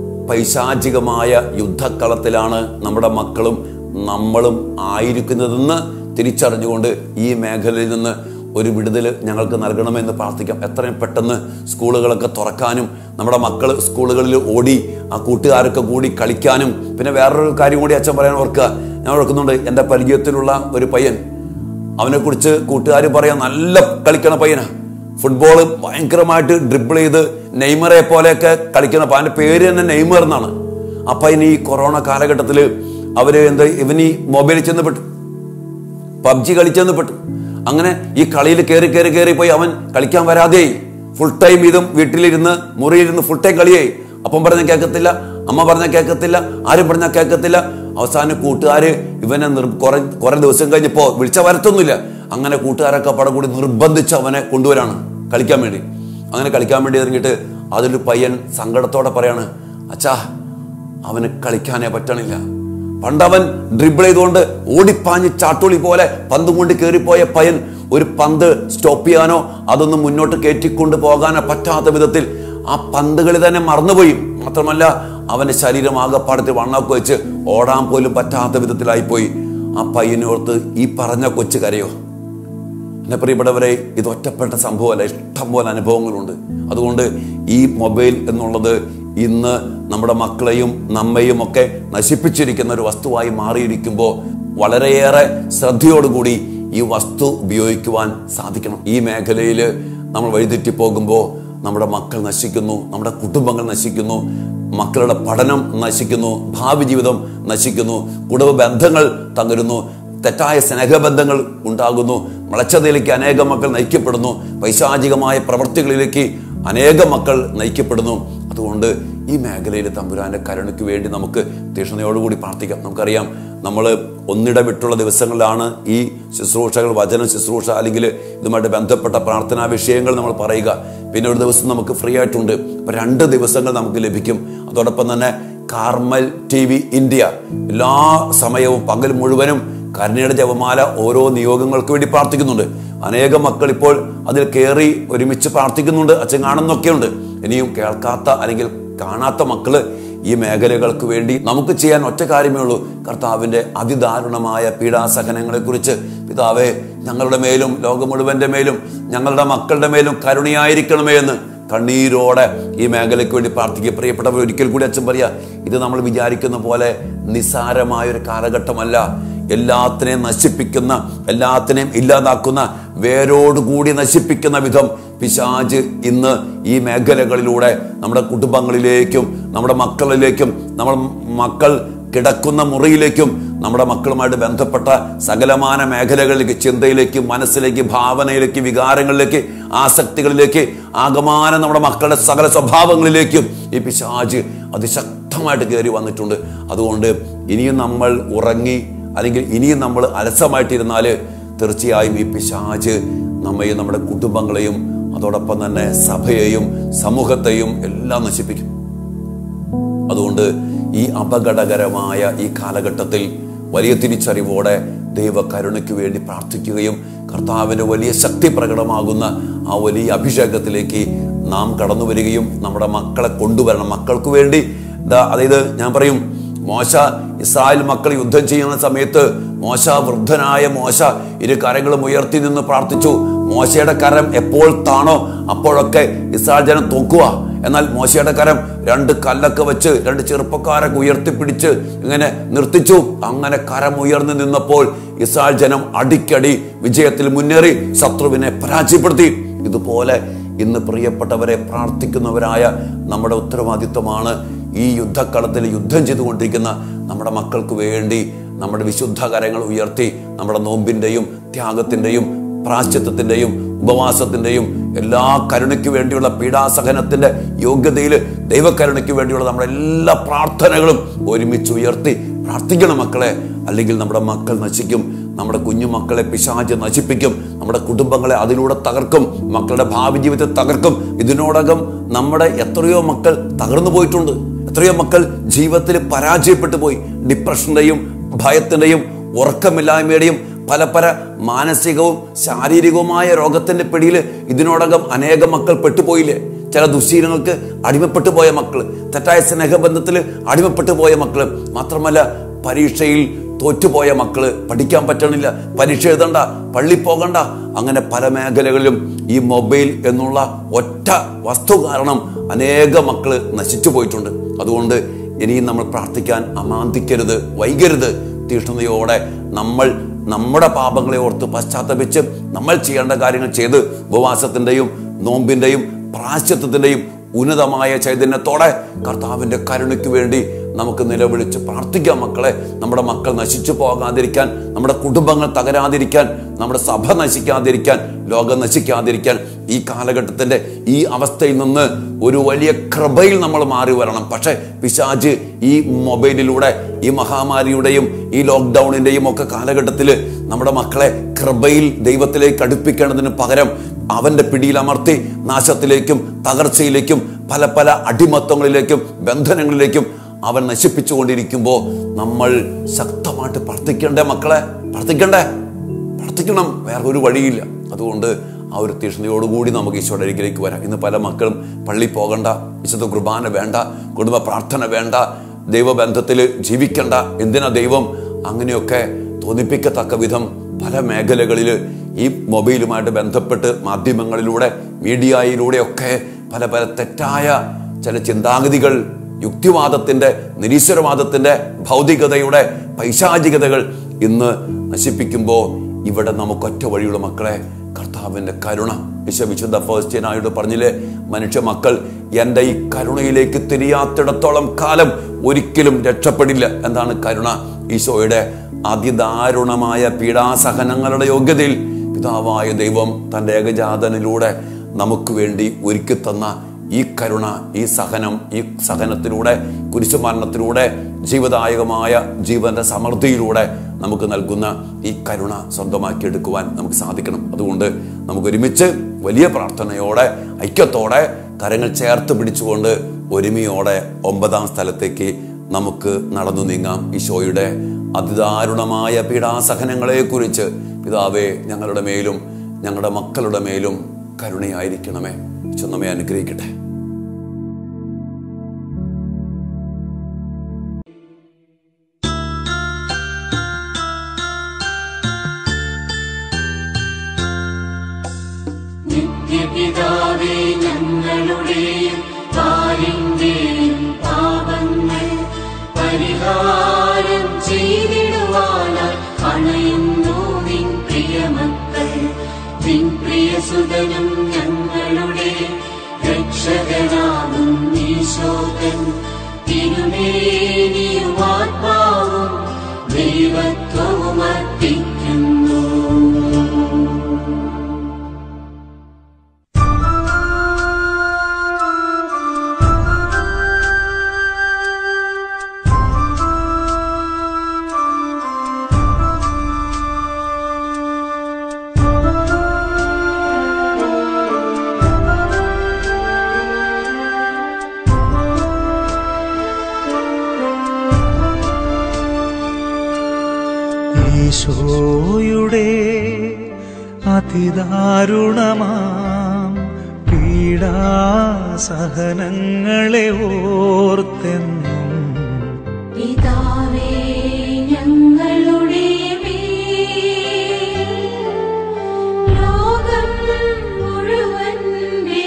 പൈശാചികമായ യുദ്ധക്കളത്തിലാണ് നമ്മുടെ മക്കളും നമ്മളും ആയിരിക്കുന്നതെന്ന് തിരിച്ചറിഞ്ഞുകൊണ്ട് ഈ മേഖലയിൽ നിന്ന് ഒരു വിടുതൽ ഞങ്ങൾക്ക് നൽകണമെന്ന് പ്രാർത്ഥിക്കാം. എത്രയും പെട്ടെന്ന് സ്കൂളുകളൊക്കെ തുറക്കാനും നമ്മുടെ മക്കൾ സ്കൂളുകളിൽ ഓടി ആ കൂട്ടുകാരൊക്കെ കൂടി കളിക്കാനും. പിന്നെ വേറൊരു കാര്യം കൂടി അച്ഛൻ പറയാൻ ഓർക്കുക, ഞാൻ ഓർക്കുന്നുണ്ട്, എൻ്റെ പരിചയത്തിലുള്ള ഒരു പയ്യൻ, അവനെക്കുറിച്ച് കൂട്ടുകാർ പറയാൻ നല്ല കളിക്കണ പയ്യനാ, ഫുട്ബോൾ ഭയങ്കരമായിട്ട് ഡ്രിബിൾ ചെയ്ത് നെയ്മറെ പോലെയൊക്കെ കളിക്കുന്ന, അപ്പം അവൻ്റെ പേര് തന്നെ നെയ്മർ എന്നാണ്. അപ്പം ഇനി ഈ കൊറോണ കാലഘട്ടത്തിൽ അവർ എന്താ ഇവനീ മൊബൈലിൽ ചെന്ന് പെട്ടു, പബ്ജി കളിച്ചെന്ന് പെട്ടു. അങ്ങനെ ഈ കളിയിൽ കയറി കയറി കയറി പോയി അവൻ കളിക്കാൻ വരാതെയായി. ഫുൾ ടൈം ഇതും വീട്ടിലിരുന്ന് മുറിയിരുന്ന് ഫുൾ ടൈം കളിയായി. അപ്പം പറഞ്ഞാൽ കേൾക്കത്തില്ല, അമ്മ പറഞ്ഞാൽ കേൾക്കത്തില്ല, ആരും പറഞ്ഞാൽ കേൾക്കത്തില്ല. അവസാനം കൂട്ടുകാർ ഇവനെ നിർ കുറെ കുറെ ദിവസം കഴിഞ്ഞപ്പോൾ വിളിച്ച വരത്തൊന്നുമില്ല. അങ്ങനെ കൂട്ടുകാരൊക്കെ പടം കൂടി നിർബന്ധിച്ച് അവനെ കൊണ്ടുവരാണ്. കളിക്കാൻ വേണ്ടി. അങ്ങനെ കളിക്കാൻ വേണ്ടി ഇറങ്ങിയിട്ട് അതിലൊരു പയ്യൻ സങ്കടത്തോടെ പറയാണ്, അച്ഛാ അവന് കളിക്കാനേ പറ്റണില്ല. പണ്ടവൻ ഡ്രിബിൾ ചെയ്തുകൊണ്ട് ഓടിപ്പാഞ്ഞ് ചാട്ടുളി പോലെ പന്തും കൊണ്ട് കയറിപ്പോയ പയ്യൻ ഒരു പന്ത് സ്റ്റോപ്പ് ചെയ്യാനോ അതൊന്നും മുന്നോട്ട് കയറ്റിക്കൊണ്ട് പോകാനോ പറ്റാത്ത വിധത്തിൽ ആ പന്തുകളിൽ തന്നെ മറന്നുപോയി. മാത്രമല്ല അവന്റെ ശരീരം ആകപ്പാടത്തിൽ വണ്ണാക്ക് വെച്ച് ഓടാൻ പോലും പറ്റാത്ത വിധത്തിലായിപ്പോയി. ആ പയ്യനോർത്ത് ഈ പറഞ്ഞ കൊച്ചു കരയോ? എന്നെ പ്രിയപ്പെട്ടവരെ, ഇത് ഒറ്റപ്പെട്ട സംഭവമല്ല, ഇഷ്ടംപോലെ അനുഭവങ്ങളുണ്ട്. അതുകൊണ്ട് ഈ മൊബൈൽ എന്നുള്ളത് ഇന്ന് നമ്മുടെ മക്കളെയും നമ്മയും ഒക്കെ നശിപ്പിച്ചിരിക്കുന്ന ഒരു വസ്തുവായി മാറിയിരിക്കുമ്പോൾ വളരെയേറെ ശ്രദ്ധയോടുകൂടി ഈ വസ്തു ഉപയോഗിക്കുവാൻ സാധിക്കണം. ഈ മേഖലയിൽ നമ്മൾ വഴിതെറ്റി പോകുമ്പോൾ നമ്മുടെ മക്കൾ നശിക്കുന്നു, നമ്മുടെ കുടുംബങ്ങൾ നശിക്കുന്നു, മക്കളുടെ പഠനം നശിക്കുന്നു, ഭാവി ജീവിതം നശിക്കുന്നു, കുടുംബ ബന്ധങ്ങൾ തകരുന്നു, തെറ്റായ സ്നേഹബന്ധങ്ങൾ ഉണ്ടാകുന്നു, വളച്ചതയിലേക്ക് അനേകം മക്കൾ നയിക്കപ്പെടുന്നു, പൈശാചികമായ പ്രവൃത്തികളിലേക്ക് അനേകം മക്കൾ നയിക്കപ്പെടുന്നു. അതുകൊണ്ട് ഈ മേഖലയിൽ തമ്പുരാന്റെ കരുണയ്ക്ക് വേണ്ടി നമുക്ക് തീക്ഷ്ണതയോടുകൂടി പ്രാർത്ഥിക്കാം. നമുക്കറിയാം, നമ്മൾ ഒന്നിടവിട്ടുള്ള ദിവസങ്ങളിലാണ് ഈ ശുശ്രൂഷകൾ, വചന ശുശ്രൂഷ അല്ലെങ്കിൽ ഇതുമായിട്ട് ബന്ധപ്പെട്ട പ്രാർത്ഥനാ വിഷയങ്ങൾ നമ്മൾ പറയുക. പിന്നെ ഒരു ദിവസം നമുക്ക് ഫ്രീ ആയിട്ടുണ്ട്. അപ്പൊ രണ്ട് ദിവസങ്ങൾ നമുക്ക് ലഭിക്കും. അതോടൊപ്പം തന്നെ കാർമൽ ടി വി ഇന്ത്യ എല്ലാ സമയവും പകൽ മുഴുവനും കരുണയുടെ ജപമാല ഓരോ നിയോഗങ്ങൾക്ക് വേണ്ടി പ്രാർത്ഥിക്കുന്നുണ്ട്. അനേകം മക്കൾ ഇപ്പോൾ അതിൽ കയറി ഒരുമിച്ച് പ്രാർത്ഥിക്കുന്നുണ്ട്. അച്ഛൻ കാണുന്നൊക്കെയുണ്ട്. ഇനിയും കേൾക്കാത്ത അല്ലെങ്കിൽ കാണാത്ത മക്കള് ഈ മേഖലകൾക്ക് വേണ്ടി നമുക്ക് ചെയ്യാൻ ഒറ്റ കാര്യമേ ഉള്ളൂ. കർത്താവിന്റെ അതിദാരുണമായ പീഡാസഹനങ്ങളെ കുറിച്ച്, പിതാവേ ഞങ്ങളുടെ മേലും ലോകം മുഴുവന്റെ മേലും ഞങ്ങളുടെ മക്കളുടെ മേലും കരുണയായിരിക്കണമേ എന്ന് കണ്ണീരോടെ ഈ മേഖലയ്ക്ക് വേണ്ടി പ്രാർത്ഥിക്കുക. പ്രിയപ്പെട്ടവർ, ഒരിക്കൽ കൂടി അച്ഛൻ പറയാ, ഇത് നമ്മൾ വിചാരിക്കുന്ന പോലെ നിസ്സാരമായൊരു കാലഘട്ടമല്ല. എല്ലാത്തിനെയും നശിപ്പിക്കുന്ന, എല്ലാത്തിനെയും ഇല്ലാതാക്കുന്ന, വേരോടുകൂടി നശിപ്പിക്കുന്ന വിധം പിശാച് ഇന്ന് ഈ മേഖലകളിലൂടെ നമ്മുടെ കുടുംബങ്ങളിലേക്കും നമ്മുടെ മക്കളിലേക്കും നമ്മുടെ മക്കൾ കിടക്കുന്ന മുറിയിലേക്കും നമ്മുടെ മക്കളുമായിട്ട് ബന്ധപ്പെട്ട സകലമാന മേഖലകളിലേക്ക്, ചിന്തയിലേക്ക്, മനസ്സിലേക്ക്, ഭാവനയിലേക്ക്, വികാരങ്ങളിലേക്ക്, ആസക്തികളിലേക്ക്, ആകമാനം നമ്മുടെ മക്കളുടെ സകല സ്വഭാവങ്ങളിലേക്കും ഈ പിശാച് അതിശക്തമായിട്ട് കയറി വന്നിട്ടുണ്ട്. അതുകൊണ്ട് ഇനിയും നമ്മൾ ഉറങ്ങി അല്ലെങ്കിൽ ഇനിയും നമ്മൾ അലസമായിട്ടിരുന്നാൽ തീർച്ചയായും ഈ പിശാച് നമ്മയും നമ്മുടെ കുടുംബങ്ങളെയും അതോടൊപ്പം തന്നെ സഭയെയും സമൂഹത്തെയും എല്ലാം നശിപ്പിക്കും. അതുകൊണ്ട് ഈ അപകടകരമായ ഈ കാലഘട്ടത്തിൽ വലിയ തിരിച്ചറിവോടെ ദൈവ കരുണയ്ക്ക് വേണ്ടി പ്രാർത്ഥിക്കുകയും കർത്താവിന്റെ വലിയ ശക്തി പ്രകടമാകുന്ന ആ വലിയ അഭിഷേകത്തിലേക്ക് നാം കടന്നു വരികയും നമ്മുടെ മക്കളെ കൊണ്ടുവരണം. മക്കൾക്ക് വേണ്ടി അതായത് ഞാൻ പറയും, മോശ ഇസ്രായേൽ മക്കൾ യുദ്ധം ചെയ്യുന്ന സമയത്ത് മോശ വൃദ്ധനായ മോശ ഇരു കരങ്ങളും ഉയർത്തി നിന്ന് പ്രാർത്ഥിച്ചു. മോശയുടെ കരം എപ്പോൾ താണോ അപ്പോഴൊക്കെ ഇസ്രായേൽ ജനം തോക്കുക. എന്നാൽ മോശയുടെ കരം രണ്ട് കല്ലൊക്കെ വെച്ച് രണ്ട് ചെറുപ്പക്കാരൊക്കെ ഉയർത്തിപ്പിടിച്ച് ഇങ്ങനെ നിർത്തിച്ചു. അങ്ങനെ കരം ഉയർന്നു നിന്നപ്പോൾ ഇസ്രായേൽ ജനം അടിക്കടി വിജയത്തിൽ മുന്നേറി ശത്രുവിനെ പരാജയപ്പെടുത്തി. ഇതുപോലെ ഇന്ന് പ്രിയപ്പെട്ടവരെ പ്രാർത്ഥിക്കുന്നവരായ നമ്മുടെ ഉത്തരവാദിത്വമാണ് ഈ യുദ്ധക്കളത്തിൽ യുദ്ധം ചെയ്തുകൊണ്ടിരിക്കുന്ന നമ്മുടെ മക്കൾക്ക് വേണ്ടി നമ്മുടെ വിശുദ്ധ കരങ്ങൾ ഉയർത്തി നമ്മുടെ നോമ്പിന്റെയും ത്യാഗത്തിന്റെയും പ്രാശ്ചിത്തത്തിന്റെയും ഉപവാസത്തിന്റെയും എല്ലാ കരുണയ്ക്ക് വേണ്ടിയുള്ള പീഡാസഹനത്തിന്റെ യോഗ്യതയിൽ ദൈവകരുണയ്ക്ക് വേണ്ടിയുള്ള നമ്മുടെ എല്ലാ പ്രാർത്ഥനകളും ഒരുമിച്ച് ഉയർത്തി പ്രാർത്ഥിക്കണം മക്കളെ. അല്ലെങ്കിൽ നമ്മുടെ മക്കൾ നശിക്കും, നമ്മുടെ കുഞ്ഞു മക്കളെ പിശാച് നശിപ്പിക്കും, നമ്മുടെ കുടുംബങ്ങളെ അതിലൂടെ തകർക്കും, മക്കളുടെ ഭാവി ജീവിതത്തെ തകർക്കും. ഇതിനോടകം നമ്മുടെ എത്രയോ മക്കൾ തകർന്നു പോയിട്ടുണ്ട്. എത്രയോ മക്കൾ ജീവിതത്തിൽ പരാജയപ്പെട്ടു പോയി. ഡിപ്രഷന്റെയും ഭയത്തിന്റെയും ഉറക്കമില്ലായ്മയുടെയും പല പല മാനസികവും ശാരീരികവുമായ രോഗത്തിന്റെ പിടിയിൽ ഇതിനോടകം അനേകം മക്കൾ പെട്ടുപോയില്ലേ? ചില ദുശ്ശീലങ്ങൾക്ക് അടിമപ്പെട്ടു പോയ മക്കൾ, തെറ്റായ സ്നേഹബന്ധത്തിൽ അടിമപ്പെട്ടു പോയ മക്കള്, മാത്രമല്ല പരീക്ഷയിൽ തോറ്റുപോയ മക്കള്, പഠിക്കാൻ പറ്റണില്ല, പരീക്ഷ എഴുതണ്ട, പള്ളി പോകണ്ട, അങ്ങനെ പല മേഖലകളിലും ഈ മൊബൈൽ എന്നുള്ള ഒറ്റ വസ്തു കാരണം അനേക മക്കള് നശിച്ചു പോയിട്ടുണ്ട്. അതുകൊണ്ട് ഇനിയും നമ്മൾ പ്രാർത്ഥിക്കാൻ അമാന്തിക്കരുത്, വൈകരുത്. തീഷ്ണതയോടെ നമ്മൾ നമ്മുടെ പാപങ്ങളെ ഓർത്ത് പശ്ചാത്തപിച്ച് നമ്മൾ ചെയ്യേണ്ട കാര്യങ്ങൾ ചെയ്ത് ഉപവാസത്തിന്റെയും നോമ്പിന്റെയും പ്രാശ്ചിത്തത്തിന്റെയും ഉന്നതമായ ചൈതന്യത്തോടെ കർത്താവിന്റെ കരുണയ്ക്ക് വേണ്ടി നമുക്ക് നിലവിളിച്ച് പ്രാർത്ഥിക്കാം മക്കളെ. നമ്മുടെ മക്കൾ നശിച്ചു പോകാതിരിക്കാൻ, നമ്മുടെ കുടുംബങ്ങൾ തകരാതിരിക്കാൻ, നമ്മുടെ സഭ നശിക്കാതിരിക്കാൻ, ലോകം നശിക്കാതിരിക്കാൻ ഈ കാലഘട്ടത്തിന്റെ ഈ അവസ്ഥയിൽ നിന്ന് ഒരു വലിയ കൃപയിൽ നമ്മൾ മാറി വരണം. പക്ഷെ പിശാച് ഈ മൊബൈലിലൂടെ, ഈ മഹാമാരിയുടെയും ഈ ലോക്ക്ഡൌണിന്റെയും ഒക്കെ കാലഘട്ടത്തിൽ നമ്മുടെ മക്കളെ കൃപയിൽ ദൈവത്തിലേക്ക് അടുപ്പിക്കേണ്ടതിന് പകരം അവന്റെ പിടിയിൽ അമർത്തി നാശത്തിലേക്കും തകർച്ചയിലേക്കും പല പല അടിമത്തങ്ങളിലേക്കും ബന്ധനങ്ങളിലേക്കും അവൻ നശിപ്പിച്ചുകൊണ്ടിരിക്കുമ്പോൾ നമ്മൾ ശക്തമായിട്ട് പ്രാർത്ഥിക്കണ്ടേ മക്കളെ? പ്രാർത്ഥിക്കണ്ടേ? പ്രാർത്ഥിക്കണം. വേറെ ഒരു വഴിയില്ല. അതുകൊണ്ട് ആ ഒരു തീഷ്ണതയോടുകൂടി നമുക്ക് ഈശോയുടെ അരികിലേക്ക് വരാം. ഇന്ന് പല മക്കളും പള്ളി പോകണ്ട, വിശുദ്ധ കുർബാന വേണ്ട, കുടുംബ പ്രാർത്ഥന വേണ്ട, ദൈവബന്ധത്തിൽ ജീവിക്കണ്ട, എന്തിനാ ദൈവം, അങ്ങനെയൊക്കെ തോന്നിപ്പിക്കത്തക്ക വിധം പല മേഖലകളിൽ ഈ മൊബൈലുമായിട്ട് ബന്ധപ്പെട്ട് മാധ്യമങ്ങളിലൂടെ മീഡിയയിലൂടെയൊക്കെ പല പല തെറ്റായ ചില ചിന്താഗതികൾ, യുക്തിവാദത്തിന്റെ, നിരീശ്വരവാദത്തിന്റെ, ഭൗതികതയുടെ പൈശാചികതകൾ ഇന്ന് നശിപ്പിക്കുമ്പോൾ ഇവിടെ നമുക്കൊറ്റ വഴിയുള്ള മക്കളെ, കർത്താവിന്റെ കരുണ. ഈശോ വിശുദ്ധ ഫൗസ്റ്റീനായോട് പറഞ്ഞില്ലേ, മനുഷ്യ മക്കൾ എൻ്റെ ഈ കരുണയിലേക്ക് തിരിയാത്തിടത്തോളം കാലം ഒരിക്കലും രക്ഷപ്പെടില്ല. എന്താണ് കരുണ? ഈശോയുടെ അതിദാരുണമായ പീഡാസഹനങ്ങളുടെ യോഗ്യതയിൽ പിതാവായ ദൈവം തൻ്റെ ഏകജാതനിലൂടെ നമുക്ക് വേണ്ടി ഒരുക്കി തന്ന ഈ കരുണ, ഈ സഹനം, ഈ സഹനത്തിലൂടെ, കുരിശുമരണത്തിലൂടെ, ജീവദായകമായ ജീവന്റെ സമൃദ്ധിയിലൂടെ നമുക്ക് നൽകുന്ന ഈ കരുണ സ്വന്തമാക്കിയെടുക്കുവാൻ നമുക്ക് സാധിക്കണം. അതുകൊണ്ട് നമുക്ക് ഒരുമിച്ച് വലിയ പ്രാർത്ഥനയോടെ, ഐക്യത്തോടെ, കരങ്ങൾ ചേർത്ത് പിടിച്ചുകൊണ്ട് ഒരുമയോടെ ഒമ്പതാം സ്ഥലത്തേക്ക് നമുക്ക് നടന്നു നീങ്ങാം. ഈശോയുടെ അതിദാരുണമായ പീഡാസഹനങ്ങളെ കുറിച്ച് പിതാവേ, ഞങ്ങളുടെ മേലും ഞങ്ങളുടെ മക്കളുടെ മേലും കരുണയായിരിക്കണമേ. ഈശോ നമ്മെ അനുഗ്രഹിക്കട്ടെ. നിത്യപിതാവേ, ഞങ്ങളുടെയും പാലിന്റെയും പാപങ്ങൾ പരിഹാരം ചെയ്തിടുവാനായി അണയുന്നു നിൻ പ്രിയമക്കൾ. നിൻ പ്രിയസുതനും ഞങ്ങളുടെ രക്ഷകനാകും ഈശോകൻ തിരുമേനിയും ആത്മാവും ദൈവത്വവും അർപ്പിക്കുന്നു. ഈശോയുടെ അതിദാരുണമാം പീഡാസഹനങ്ങളെ ഓർത്തെന്നും പിതാവേ, ഞങ്ങളുടെ ലോകം മുഴുവന്റെ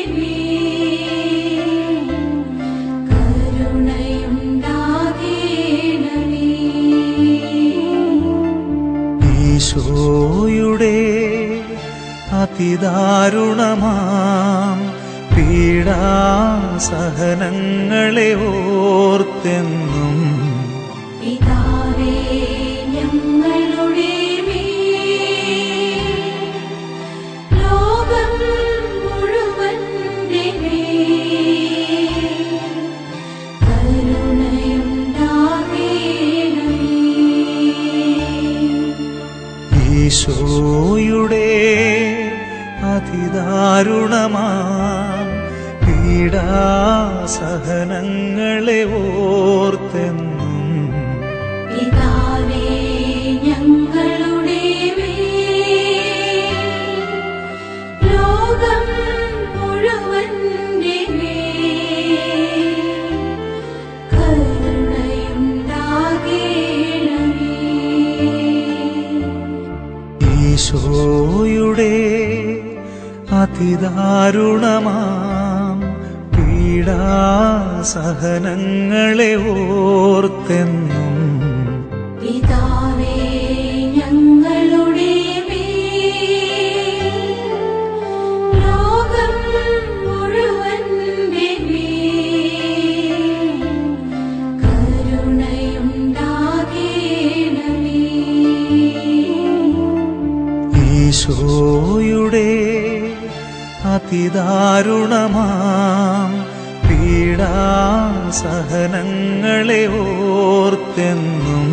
കരുണയുണ്ടാകേണമേ. ഈശോയുടെ അതിദാരുണമാം പീഡാസഹനങ്ങളെ ഓർത്തെന്നും പിതാവേ, ഞങ്ങളുടെ ലോകം മുഴുവന്റെ കരുണയുണ്ടാകേണമേ. ഈശോയുടെ അതിദാരുണമാം പീഡാസഹനങ്ങളെ ഓർത്തെന്നും പിതാവേ, ഞങ്ങളുടെ ലോകം മുഴുവന്റെ കരുണയുണ്ടാകേണമേ. ഈശോയുടെ അതിദാരുണമാം പീഡാസഹനങ്ങളെ ഓർത്തെന്നും പിതാവേ, ഞങ്ങളുടെ ലോകം മുഴുവന്റെ കരുണയുണ്ടാകേണമേ. ഈശോയുടെ അതിദാരുണമാം പീഡാസഹനങ്ങളെ ഓർത്തെന്നും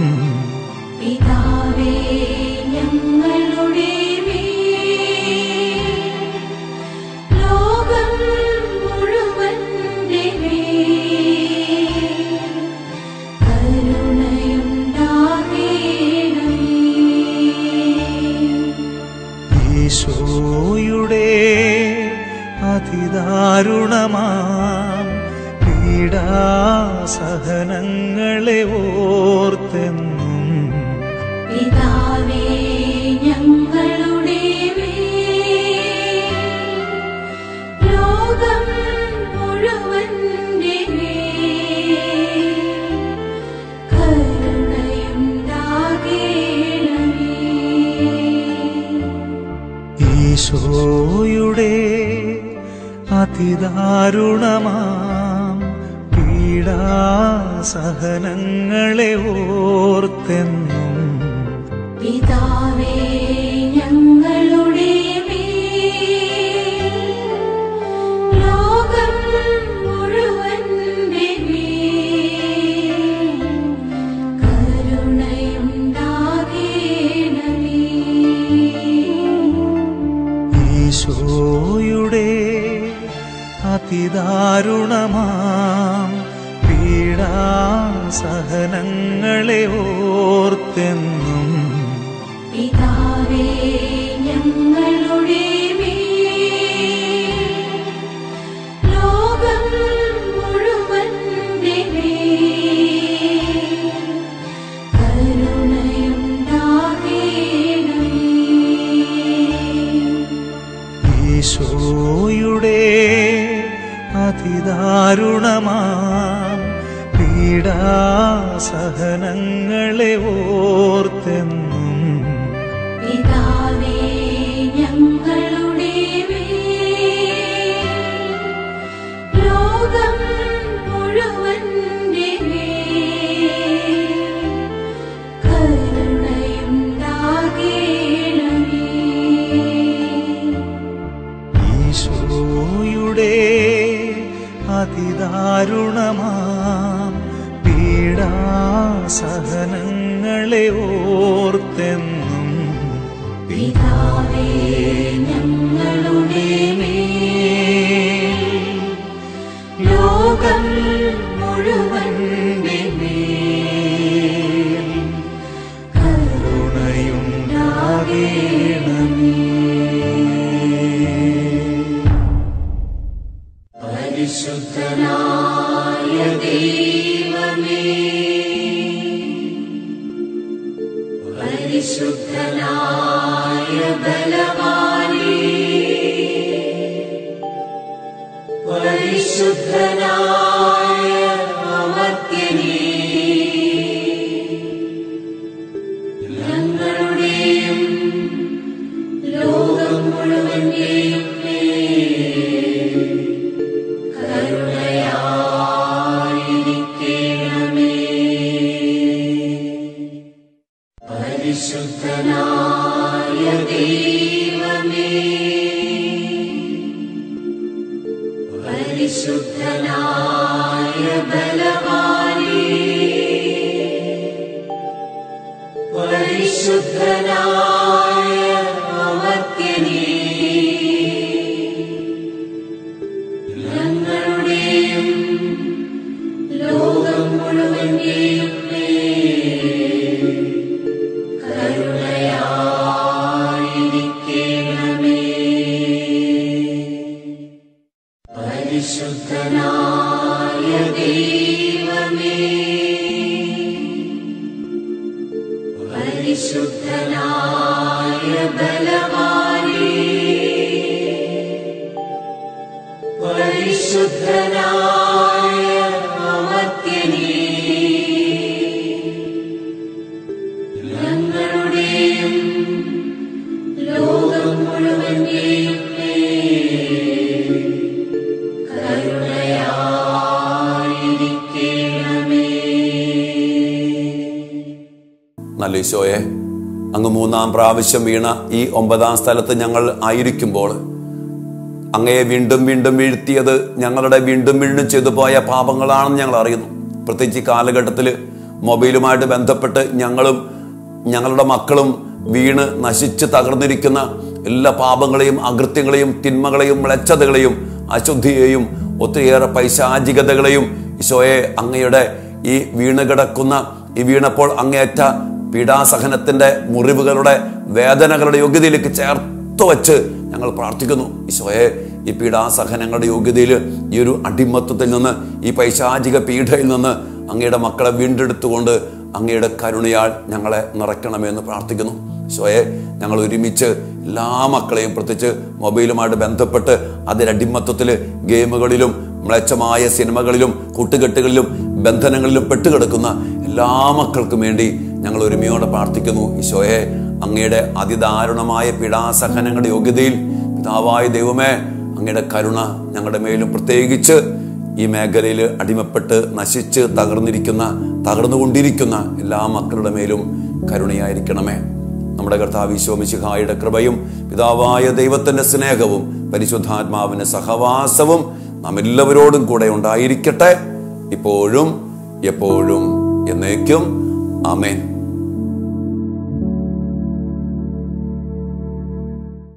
പിതാവേ, ഞങ്ങളുടെ കരുണയും പീഡാസഹനങ്ങളെ ഓർത്തെന്നും പിതാവേ ഞങ്ങളുടെ ലോകം മുഴുവന്റെ കരുണയുണ്ടാകേണമേ. ഈശോയുടെ അതിദാരുണമാം പീഡാസഹനങ്ങളെ ഓർത്തെന്നും പിതാവേ ഞങ്ങളുടെ ലോകം മുഴുവന്റെ കരുണയുണ്ടാകേണമേ. ഈശോയുടെ അതിദാരുണമാം പീഡാസഹനങ്ങളെ ഓർത്തെന്നും പിതാവേ ഞങ്ങളുടെ ലോകം മുഴുവന്റെ കരുണയുണ്ടാകേണമേ. ഈശോയുടെ അതിദാരുണമാം പീഡാസഹനങ്ങളെ ഓർത്തെന്നും പിതാവേ ഞങ്ങളുടെ ലോകം മുഴുവന്റെ കരുണയുണ്ടാകേണമേ. ഈശോയുടെ അതിദാരുണമാം പീഡാസഹനങ്ങളെ ഓർത്തെന്നും പിതാവേ ഞങ്ങളുടെ ലോകം മുഴുവന്റെ കരുണയുണ്ടാകേണമേ. പരിശുദ്ധനായ ദൈവമേ, പരിശുദ്ധനായ ബലവാനേ, പരിശുദ്ധനായ അമർത്യനേ, ഞങ്ങളുടെയും ലോകം മുഴുവന്റെയും കരുണയായിരിക്കണമേ. പരിശുദ്ധനായ ദൈവമേ, പരിശുദ്ധനായ ബലവാനേ, പരിശുദ്ധനായ അമർത്യനേ, ഞങ്ങളുടെയും ലോകം മുഴുവന്റെയും കരുണയായിരിക്കണമേ. പരിശുദ്ധനായ ദൈവമേ, പരിശുദ്ധനായ ബലവാനേ, പരിശുദ്ധനായ അമർത്യനേ, ഞങ്ങളുടെയും ലോകം മുഴുവന്റെയും കരുണയായിരിക്കണമേ. നല്ല ഈശോയെ, അങ്ങ് മൂന്നാം പ്രാവശ്യം വീണ ഈ ഒമ്പതാം സ്ഥലത്ത് ഞങ്ങൾ ആയിരിക്കുമ്പോൾ അങ്ങയെ വീണ്ടും വീണ്ടും വീഴ്ത്തിയത് ഞങ്ങളുടെ വീണ്ടും വീണ്ടും ചെയ്തു പോയ പാപങ്ങളാണെന്ന് ഞങ്ങൾ അറിയുന്നു. പ്രത്യേകിച്ച് ഈ കാലഘട്ടത്തിൽ മൊബൈലുമായിട്ട് ബന്ധപ്പെട്ട് ഞങ്ങളും ഞങ്ങളുടെ മക്കളും വീണ് നശിച്ച് തകർന്നിരിക്കുന്ന എല്ലാ പാപങ്ങളെയും അകൃത്യങ്ങളെയും തിന്മകളെയും മ്ലേച്ഛതകളെയും അശുദ്ധിയെയും ഒത്തിരിയേറെ പൈശാചികതകളെയും ഈശോയെ അങ്ങയുടെ ഈ വീണ് കിടക്കുന്ന ഈ വീണപ്പോൾ അങ്ങേറ്റ പീഡാസഹനത്തിന്റെ മുറിവുകളുടെ വേദനകളുടെ യോഗ്യതയിലേക്ക് ചേർത്ത് വച്ച് ഞങ്ങൾ പ്രാർത്ഥിക്കുന്നു. ഈശോയെ, ഈ പീഡാസഹനങ്ങളുടെ യോഗ്യതയിൽ, ഈ ഒരു അടിമത്തത്തിൽ നിന്ന്, ഈ പൈശാചിക പീഡയിൽ നിന്ന് അങ്ങയുടെ മക്കളെ വീണ്ടെടുത്തുകൊണ്ട് അങ്ങയുടെ കരുണയാൽ ഞങ്ങളെ നിറയ്ക്കണമെന്ന് പ്രാർത്ഥിക്കുന്നു. ഈശോയെ, ഞങ്ങൾ ഒരുമിച്ച് എല്ലാ മക്കളെയും, പ്രത്യേകിച്ച് മൊബൈലുമായിട്ട് ബന്ധപ്പെട്ട് അതിലടിമത്തത്തിൽ, ഗെയിമുകളിലും മ്ലേച്ഛമായ സിനിമകളിലും കൂട്ടുകെട്ടുകളിലും ബന്ധനങ്ങളിലും പെട്ടുകിടക്കുന്ന എല്ലാ മക്കൾക്കും വേണ്ടി ഞങ്ങൾ ഒരുമയോടെ പ്രാർത്ഥിക്കുന്നു. ഈശോയെ, അങ്ങയുടെ അതിദാരുണമായ പീഡാസഹനങ്ങളുടെ യോഗ്യതയിൽ പിതാവായ ദൈവമേ, അങ്ങയുടെ കരുണ ഞങ്ങളുടെ മേലും, പ്രത്യേകിച്ച് ഈ മേഖലയിൽ അടിമപ്പെട്ട് നശിച്ച് തകർന്നിരിക്കുന്ന തകർന്നുകൊണ്ടിരിക്കുന്ന എല്ലാ മക്കളുടെ മേലും കരുണയായിരിക്കണമേ. നമ്മുടെ കർത്താവ് ഈശോ മിശിഹായുടെ കൃപയും പിതാവായ ദൈവത്തിന്റെ സ്നേഹവും പരിശുദ്ധാത്മാവിന്റെ സഹവാസവും നാം എല്ലാവരോടും കൂടെ ഉണ്ടായിരിക്കട്ടെ, ഇപ്പോഴും എപ്പോഴും എന്നേക്കും. ആമേൻ.